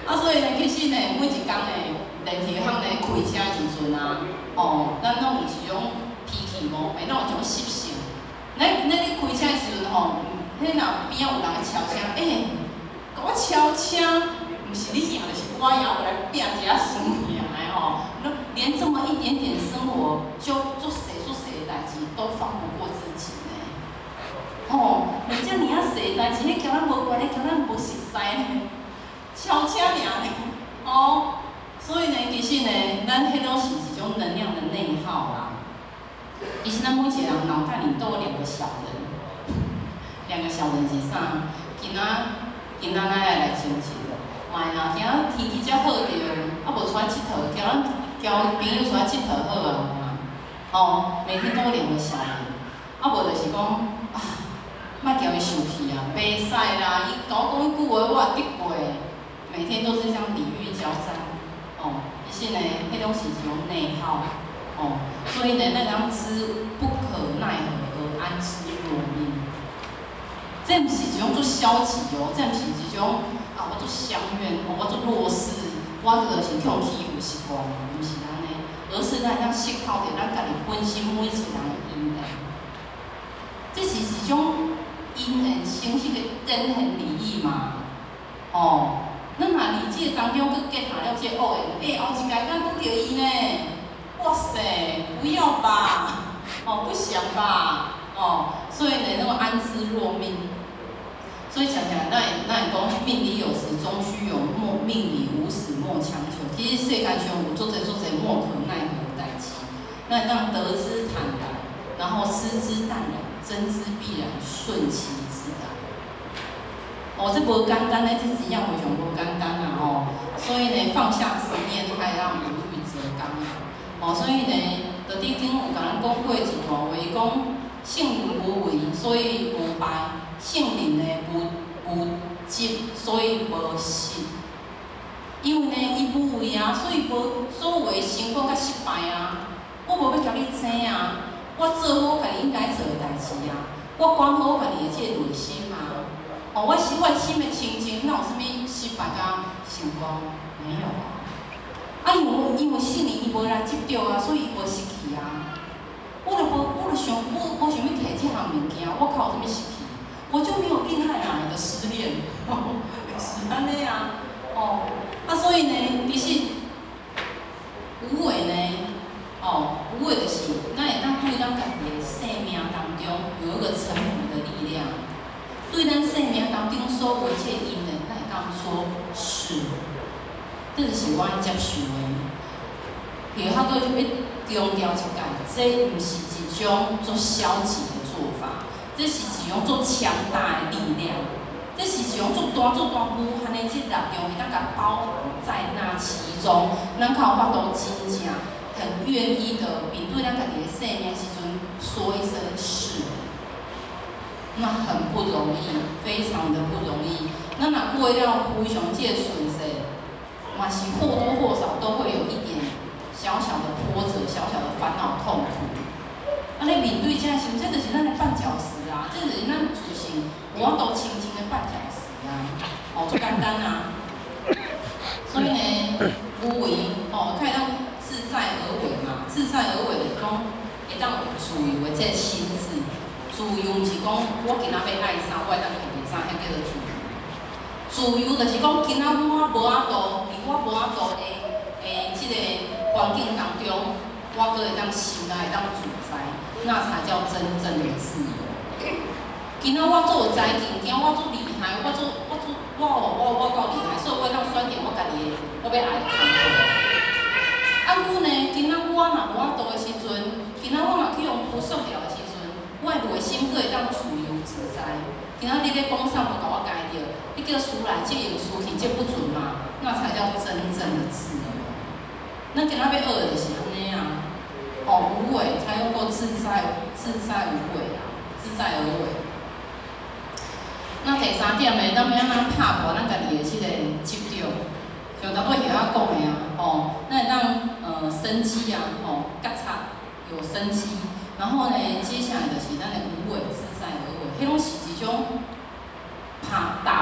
啊，所以呢，其实呢，每一工呢，电梯巷呢开车的时阵啊，哦，咱拢有一种脾气无，诶，拢有一种习性。咱咱咧开车的时阵吼，迄若边仔有人咧超车，诶、欸，甲我超车，毋是你赢，就是我赢，我来拼一下输赢的吼。连这么一点点生活，就做谁做谁的代志都放不过自己呢。哦，人家你要谁代志，迄叫咱无关，迄叫咱无熟悉呢，超车尔呢。哦，所以呢，其实呢，咱迄拢是一种能量的内耗啦。其实咱每一个人脑袋里都有两个小人，两个小人是啥？今仔今仔咱来来清醒，卖啦，今仔天气遮好着，啊无出来佚佗，叫咱交朋友出来佚佗好啊。哦，每天都有两个小人，啊无就是讲啊，莫叫伊生气啊，袂使啦，伊甲我讲迄句话，我也得过。每天都是这样礼遇交战，哦，其实呢，迄种是一种内耗。哦，所以呢，咱讲知不可奈何而安之若命，这毋是一种做消极哦，这毋是一种啊，我做相怨，我做弱势，我就是去互欺负习惯，毋是安尼，而是咱当思考着咱家己本身每一个人的因缘，这是一种因缘形式的根很利益嘛，哦，咱若理解当中去结合了这恶缘，诶、欸，后一届敢拄着伊呢？哇塞，不要吧，哦，不想吧，哦，所以呢，那个安之若命。所以想想，那那讲命里有时终须有，莫命里无时莫强求。其实世界上有做者做者莫可奈何的代志，那让得之坦然，然后失之淡然，真之必然，顺其自然。哦，这无简单呢，这是一样非常无简单啊！哦，所以呢，放下执念，还让无欲则刚啊！哦，所以呢，道德经有甲咱讲过一段话，讲性灵无为，所以无败；性灵呢无无急，所以无失。因为呢，伊无为啊，所以无所有的成功甲失败啊。我无要甲你争啊，我做好家己应该做的代志啊，我管好家己的这个内心啊。哦，我是我心的清净，哪有啥物失败甲成功？没有啊。啊，因为因为性灵伊无来执着啊，所以伊无失去啊。我就无，我就想，我我想要摕这项物件，我靠，有啥物失去？我就没有恋爱哪来的失恋？是安尼啊，哦，啊，所以呢，其实无为呢，哦，无为就是，咱会当对咱家己的生命当中有一个臣服的力量，对咱生命当中所有这因缘，咱会当说是。这就是我接受的。然后佫要强调一下，这毋是一种做消极的做法，这是一种做强大的力量，这是一种做大做大无限的这力量，会当甲包含在那其中。咱较有法度真正很愿意的面对咱家己的生命时阵，说一声是，那很不容易，非常的不容易。咱若过了非常这个顺势。嘛是或多或少都会有一点小小的波折、小小的烦恼、痛苦。啊，你面对这时，这就是咱的绊脚石啊，这就是咱自信有法度轻轻的绊脚石啊，哦，最简单啊。所以呢，无为哦，可以当自在而为嘛，自在而为就是讲会当有自由的这个心智。自由毋是讲我今仔要爱啥，我会当去做啥，迄叫做自由。自由就是讲，今仔我无法度，伫我无法度的诶，即、这个环境当中，我阁会当心内会当自在，那才叫真正的自由。今仔我做财经，今仔我做厉害，我做我做我我我够厉害，所以我当选择我家己的我要爱的工作。啊，阮呢，今仔我若无法度的时阵，今仔我若去用不受了的时阵，我的内心阁会当自由自在。今仔你咧讲啥无甲我解着，你叫输来这用输去这不准嘛，那才叫真正的自由。咱今仔要学的就是安尼啊，哦，无为才能够自在，自在无为啊，自在而为。那第三点呢，咱要安怎拍破咱家己的即个执着，像头尾遐讲的啊，哦，咱会当呃生机啊，哦，觉察有生机，然后呢，接下来就是咱的无为自在而为，迄拢是一种拍打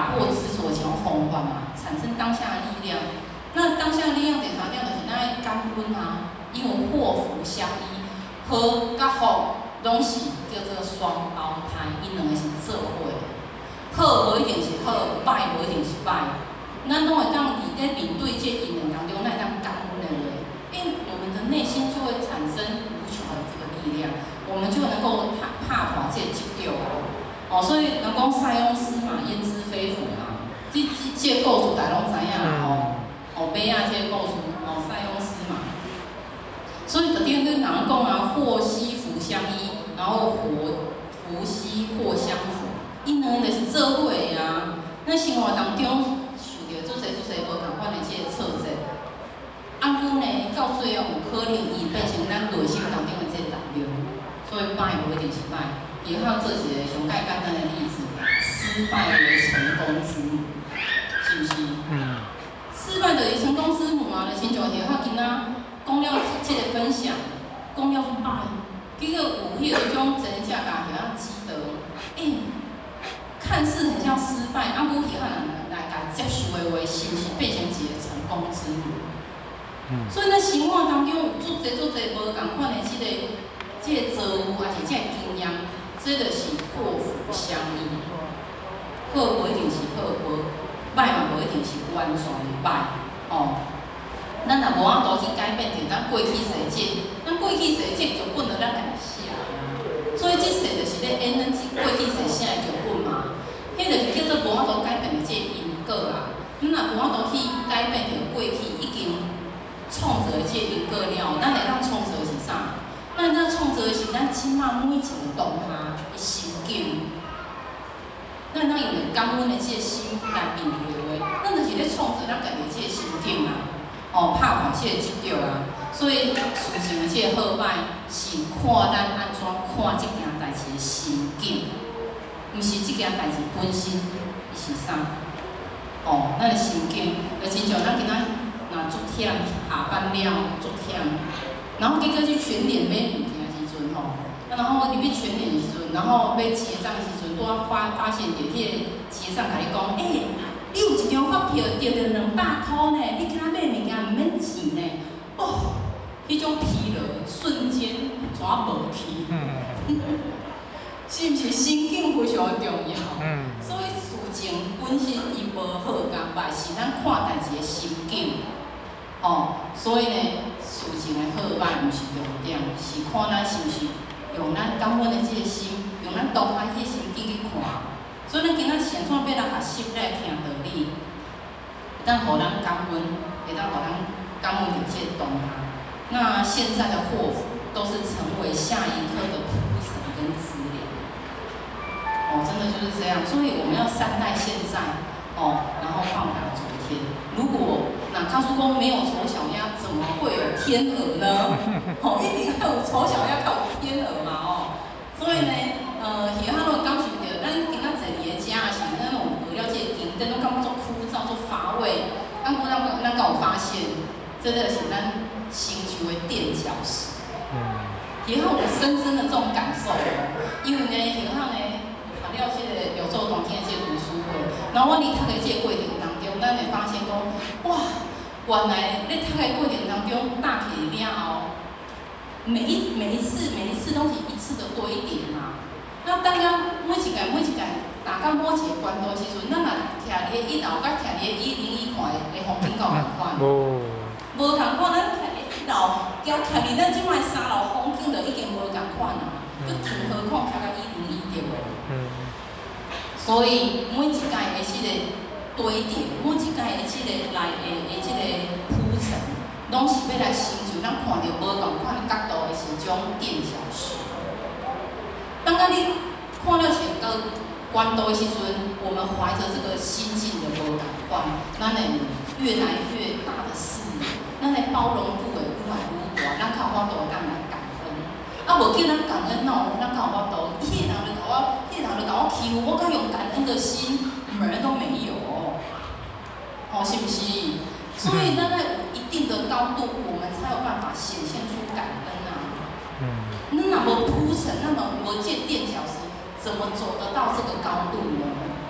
打破执着想方法嘛，产生当下的力量。那当下的力量，第三点就是咱的感恩啊，因为祸福相依，好甲福拢是叫做双胞胎，因两个是做伙的。好无一定是好，歹无一定是歹，咱拢会当伫咧面对这因缘当中，咱会当感恩的话，因我们的内心就会产生无穷的这个力量，我们就能够拍拍破这执着啊。哦，所以人讲塞翁失马焉知非福嘛，这这这故事大家拢知影啦吼。哦，马仔这故事，哦，塞翁失马。所以特点跟人讲啊，祸兮福相依，然后福福兮祸相扶。因两个就是做伙的啊。咱生活当中受到做侪做侪无同款的这个挫折，啊，阮呢到最后有可能伊变成咱内心当中的这个力量。所以歹无一定是歹。以后做一个上介简单的例子，失败为成功之母，是不是？嗯。失败就是成功之母啊！就亲像下仔囡仔讲了这个分享，讲了歹，结果有迄个种真正甲下仔记得，诶、欸，看似很像失败，啊，有下仔人来甲接受的话，是不是变成一个成功之母？嗯。所以咱生活当中有做侪做侪无共款的即、这个即、这个造物，还是即个经验。这就是祸福相依，好无一定是好，无歹嘛无一定是完全歹哦。咱若无法度去改变着咱过去世界，咱过去世界剧本就咱家己写啊。所以这世就是咧演咱过去世写的剧本嘛。迄就是叫做无法度改变的这个因果啊。咱若无法度去改变着过去已经创造的这个因果了，咱会当创造的是啥？咱咱创造的是咱即马每一个当下的心境，咱咱用着感恩的这个心来面对话，咱就是咧创造咱家己的这个心境啊，哦，拍破这个执着啊。所以事情的这个好歹是看咱安怎看这件代志的心境，毋是这件代志本身是啥。哦，咱的心境，就亲像咱今仔若足忝，下班了足忝。然后结果去全联买物件的时阵吼，啊，然后入去全联的时阵，然后要结账的时阵，拄啊发发现着迄个结账甲你讲，诶、欸，你有一张发票得着两百箍呢，你今仔买物件毋免钱呢，哦，迄种疲劳瞬间全无去，是毋是心境非常重要？嗯。所以事情本身伊无好甲歹，是咱看代志的心境。哦，所以呢，事情的好歹毋是重点，是看咱是毋是用咱感恩的这个心，用咱当下迄个心境去看。所以咱今仔是安怎要来学习来听道理，会当互咱感恩，会当互咱感恩着这个当下。那现在的祸福都是成为下一刻的铺陈跟资粮。哦，真的就是这样，所以我们要善待现在，哦，然后放下昨天。如果那他说公没有丑小鸭，怎么会有天鹅呢？哦，一定要有丑小鸭，才有天鹅嘛，哦。所以呢，呃，其他都感受着，咱今仔坐伫个遮的时候，咱有学了这个经典，都感觉做枯燥、做乏味。咱咱咱敢有发现，真的是咱星球的垫脚石。嗯。其他有深深的这种感受，因为呢，其他呢，学了这个有做当天的这个读书会，然后我伫读的这个过程当中，咱会发现讲，哇！原来咧读的过程当中，搭起了后，每一每一次每一次都是一次的堆叠嘛。那当然每一届每一届，大到某一个关头时阵，咱若徛伫个一楼，甲徛伫个一零一看的风景够共款。无。无共款，咱徛伫一楼，交徛伫咱即摆三楼风景就已经无共款啦。就更何况徛到一零一对无？嗯。所以每一届的即个堆叠，每一届的即个来的的即个铺陈，拢是要来成就咱看到无同款角度的是种垫脚石。当甲你看到一个关头的时阵，我们怀着这个心境的无同款，咱会越来越大的视野，咱的包容度会愈来愈大，咱较有法度会当来感恩。啊，无叫咱感恩喏，咱较有法度，迄个人就甲我，迄个人就甲我欺负，我敢用感恩的心，门儿都没有。哦，是不是？所以咱在有一定的高度，我们才有办法显现出感恩啊。嗯。那那么铺陈，那么无见垫脚石，怎么走得到这个高度呢？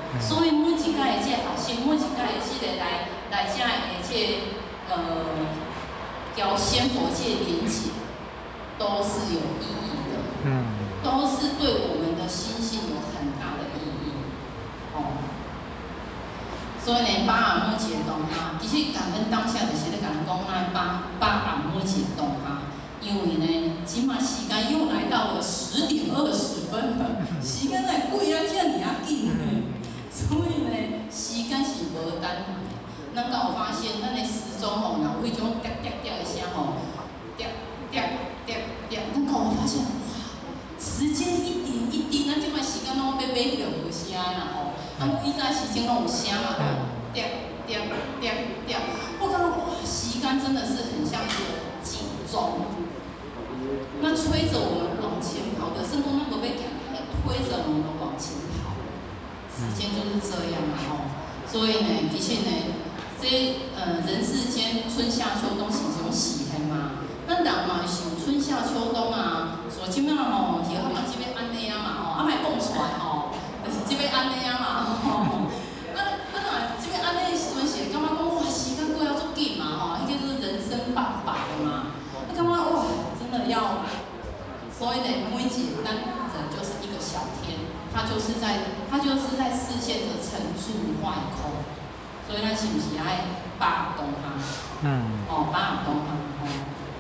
所以每一届的这学生，每一届的这个来来这的这呃交仙佛界连结，都是有意义的，嗯，都是对我们的心性有很大的意义，哦。所以呢，把握每一个当下，其实感恩当下就是咧，甲人讲咱把把握每一个当下。因为呢，即马时间又来到了十点二十分了，时间来过啊，遮尔啊紧呢。所以呢，时间是无等来。咱敢有发现，咱的时钟吼，若有迄种滴滴滴的声吼，滴滴滴滴，咱敢有发现？哇，时间一点一滴，咱即摆时间拢要买迄个无声啦吼。啊，以前时间拢有声嘛，滴滴滴滴。我感觉哇，时间真的是很像一个警钟。那催着我们往前跑的是我那个被赶来推着我们往前跑，时间就是这样嘛吼。所以呢，其实呢，这呃人世间春夏秋冬是一种时限嘛。咱人嘛想春夏秋冬啊，所即摆吼，以后嘛即要安尼啊嘛吼，啊莫讲出来吼，就是即要安尼啊嘛吼。啊啊若即要安尼的时阵是感觉讲哇，时间过了足紧嘛吼，迄个就是人生半百的嘛。啊感觉哇。真的要，所以呢，每一个咱人就是一个小天，他就是在，他就是在视线的沉住坏空，所以咱是不是爱把握当下？嗯。哦，把握当下哦。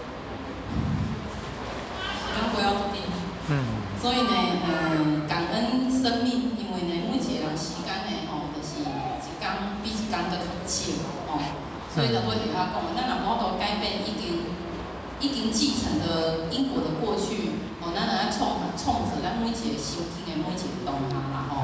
时间过了足紧。嗯。所以呢，呃，感恩生命，因为呢，每一个人时间呢，吼，就是一天比一天搁较少，哦。所以就我伫遐讲，咱若无法度改变已经。已经继承的因果的过去，哦，咱来创创着咱每一个心境的每一个当下啦吼。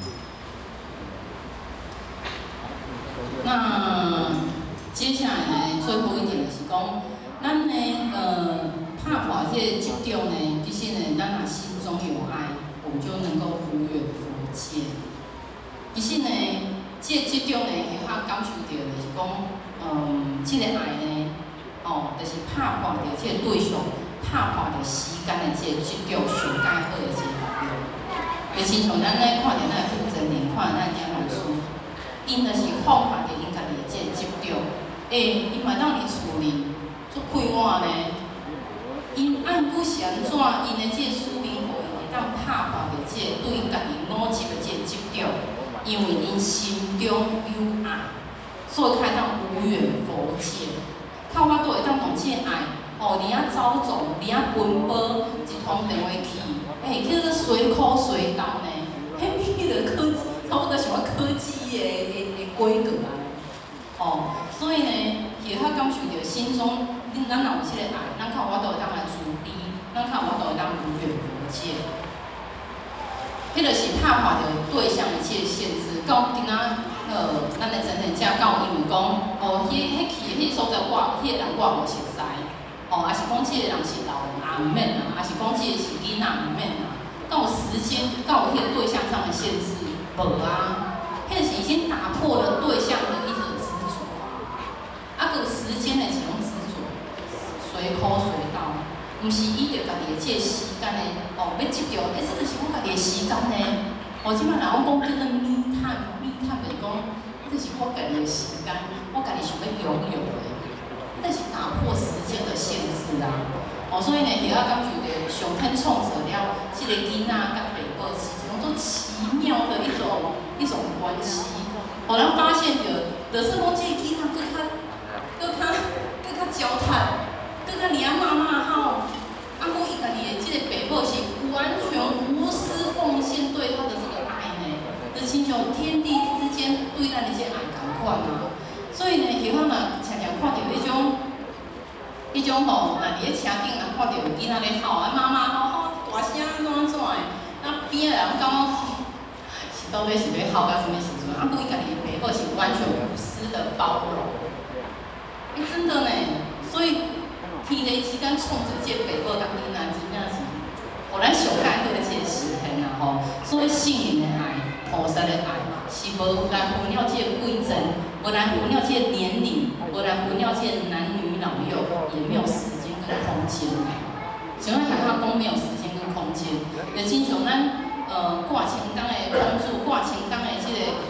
那接下来呢，最后一点就是讲，咱呢呃拍破这个执着呢，其实呢，咱若心中有爱，我们就能够无远弗届。其实呢，这个执着呢，许较感受到就是讲，嗯，这个爱呢。哦，就是拍破着这个对象，拍破着时间的这个执着上介好的这个目标。就亲像咱咧看着咱负责任，看着咱念文书，因就是放下着因家己的这个执着，诶，因嘛当伫厝里做快活呢。因按不是安怎，因的这个书面互因会当拍破着这个对家己五执的这个执着，因为因心中有爱，所以才当无远弗届。靠我都会当同这个爱，哦，你啊走走，你啊奔波，一通电话去，哎、欸，叫做随口随到呢，迄比个科技，差不多像科技的的的规格啊。哦，所以呢，其较感受到心中，咱若有这个爱，咱靠我都会当来处理，咱靠我都会当无远弗届。迄就是拍破着对象的这个限制，到今仔。呃，咱的真正正到因为讲，哦，迄迄去迄所在我，迄个人我无熟悉，哦，也是讲即个人是老人啊，毋免啦，也是讲即个是囡仔毋免啦。到时间，到迄个对象上的限制，无啊，迄是已经打破了对象的一种执着，啊，个时间的一种执着，随口随到，毋是依着家己的即个时间的，哦，要执着，诶，这个是我家己的时间呢。哦，即摆人我讲叫做密探，密探就是讲，这是我家己的时间，我家己想要拥有的，这是打破时间的限制啊。哦，所以呢，也要感受到上天创造了这个囡仔甲爸爸是一种奇妙的一种一种关系。哦，咱发现着，就是讲这个囡仔更较更较更较焦炭，更较黏妈妈吼。啊，讲伊家己的这个爸爸是完全无私奉献对他的这个爱呢，就亲像天地之间对咱的这爱同款啊。所以呢，许可若常常看到迄种迄种吼，若伫咧车顶若看到有囡仔咧吼，啊妈妈吼吼大声安怎安怎的，啊边仔人感觉是到底是要吼到什么时阵？啊，不伊家己的爸爸是完全无私的包容，哎、欸，真的呢，所以。天地之间创造这爸爸甲囡仔，真正是，互咱上介好的这个实现啊吼。所以圣人的爱、菩萨的爱，是无来分了这个贵贱，无来分了这个年龄，无来分了这个男女老幼，也没有时间跟空间的。像咱海话讲，没有时间跟空间，就亲像咱呃挂青灯的公主、挂青灯的这个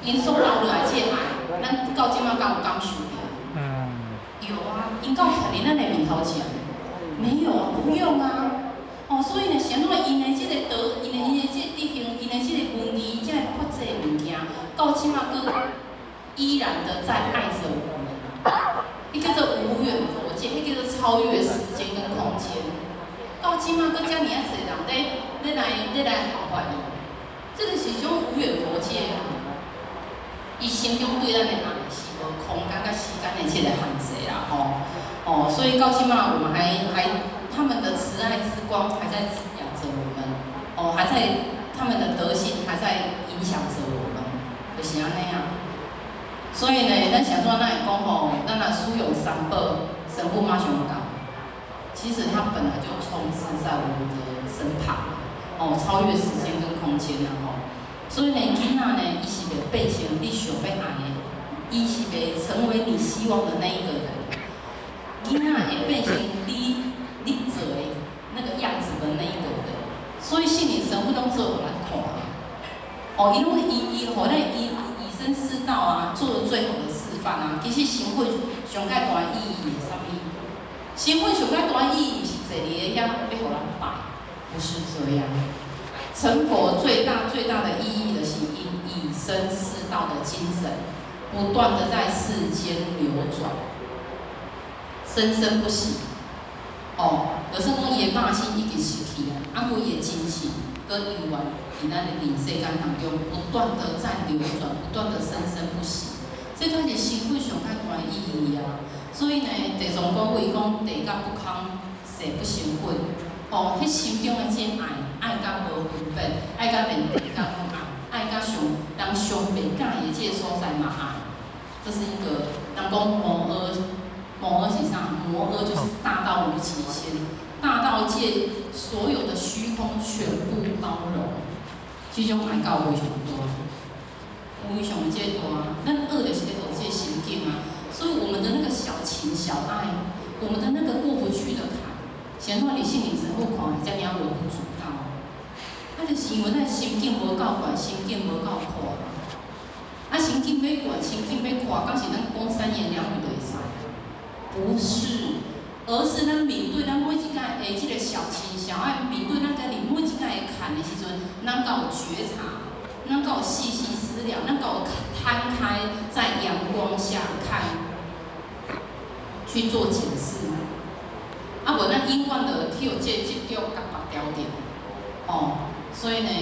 因所留落来这爱，咱到即马敢有感受着？ 嗯。 有啊，因到肯定咱的面头前，没有啊，不用啊。哦，所以呢，显在因的即个德，因的因的即个德行，因的即个问题，即个发这个物件，到即马佫依然的在爱着我们。迄叫做无远佛界，迄叫做超越时间跟空间。到即马佫遮尔啊侪人咧咧来咧来效法伊，这个是一种无远佛界啊。伊心中对咱的爱是无空间甲时间的即个限制啦，吼、哦，哦，所以到即马我们还还他们的慈爱之光还在滋养着我们，哦，还在他们的德性还在影响着我们，就是安尼啊。所以呢，咱想说，咱会讲吼，咱若使用三宝，神父马上讲，其实它本来就充斥在我们的身旁，哦，超越时间跟空间啦，吼。所以呢，囡仔呢，伊是袂变成你想要爱的，伊是袂成为你希望的那一个人。囡仔会变成你你做的那个样子的那一个人。所以心灵神父拢做互咱看啊。哦，因为伊伊互咱以以身试道啊，做了最好的示范啊。其实神父上介大的意义是啥物？神父上介大的意义是坐伫个遐要互咱拜，不是这样。成佛最大最大的意义的是因以身试道的精神，不断的在世间流转，生生不息。哦，就算讲伊的肉身已经失去了，啊，规个精神跟永远在咱的灵世间当中不断的在流转，不断的生生不息。这才是神父上较大的意义啊。所以呢，地藏讲为讲地甲不空，誓不成佛。哦，迄心中的这爱，爱甲无分别，爱甲连地甲拢爱，爱甲上人上袂介意的这个所在嘛爱。这是一个人讲摩诃，摩诃是啥？摩诃就是大到无极限，大到借所有的虚空全部包容。这种爱到非常多，非常的这大。咱学的是咧学这心境啊，所以我们的那个小情小爱，我们的那个过不去的坎。显化你心灵神父看，遮尔微不足道，啊，就是因为咱心境无够悬，心境无够宽，啊，心境要悬，心境要宽，敢是咱讲三言两语就会使？不是，而是咱面对咱每一摆的这个小情小爱，面对咱家己每一摆的坎的时阵，咱敢有觉察，咱敢有细细思量，咱敢有摊开在阳光下看，去做检视。啊，无咱永远的去有这执着甲目标点，哦，所以呢，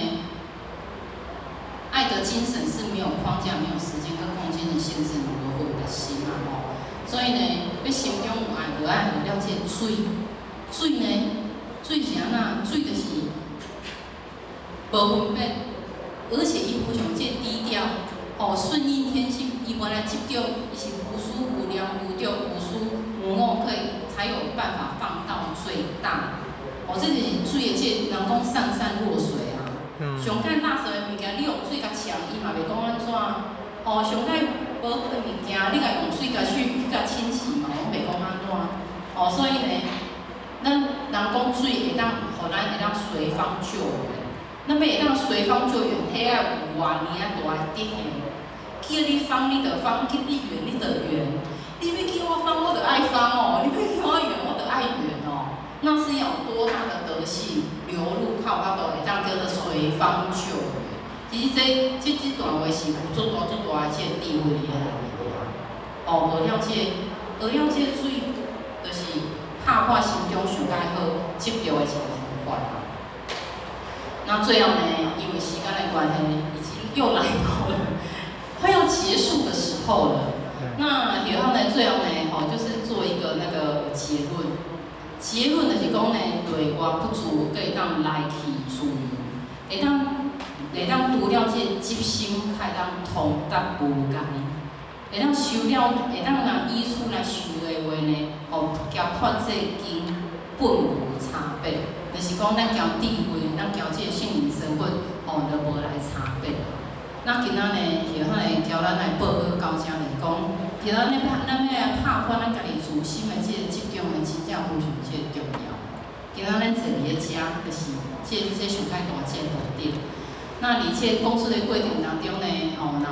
爱的精神是没有框架、没有时间跟空间的限制，如何的心啊，哦，所以呢，要心中有爱，就爱有了解水，水呢，水是安那？水就是无分别，而且伊非常这低调，哦，顺应天性，伊原来执着，伊是无私无量无着无私无我可以。才有办法放到最大。哦，这是水的这人讲上善若水啊。嗯。上介垃圾的物件，你用水甲呛，伊嘛袂讲安怎。哦，上介无好的物件，你甲用水甲去去甲清洗嘛，拢袂讲安怎。哦，所以呢，咱人讲水会当，互咱会当随方救援。那么会当随方救援，迄个有偌尼啊大的德行。叫你方你就方，叫你圆你就圆。你要叫我方，我就爱方哦；你要叫我圆，我就爱圆哦。那是要有多大的德性流入靠到会当叫做随方救援。其实这这这段话是有足大足大的这个地位的。哦，无了解，而了解水，就是拍破心中上介好执着的一个方法。那最后呢，因为时间的关系，已经又来到了快要结束的时候了。那然后呢，最后呢，吼、哦，就是做一个那个结论。结论就是讲呢，内外不足，可以当来去自由，会当会当除了这执心，会当通达无间，会当修了，会当若依次来修的话呢，哦，交破这经本无差别，就是讲咱交智慧，咱交这圣灵身份，哦，就无来差别。那今仔呢，然后呢，交咱来报告到遮来讲，然后呢，咱要来拍破咱家己自心的这个集中的真正非常这个重要。今仔咱坐伫咧遮，就是这这上解大这个目的。那伫这讲述的过程当中呢，哦，若有不对的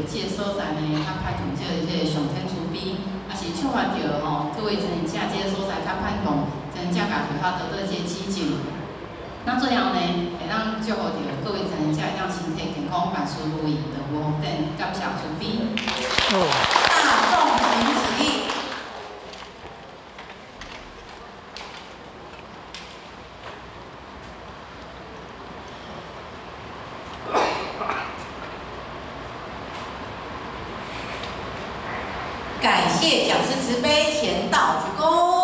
即个所在呢，较歹从即个即个上天慈悲，也是触发着吼各位真正即个所在较歹讲，真正家己较得到即个指正。那最后呢，会当祝福着各位真正会当身体健康，万事如意，得无福等，感谢慈悲。 大众请起。感谢讲师慈悲，前道鞠躬。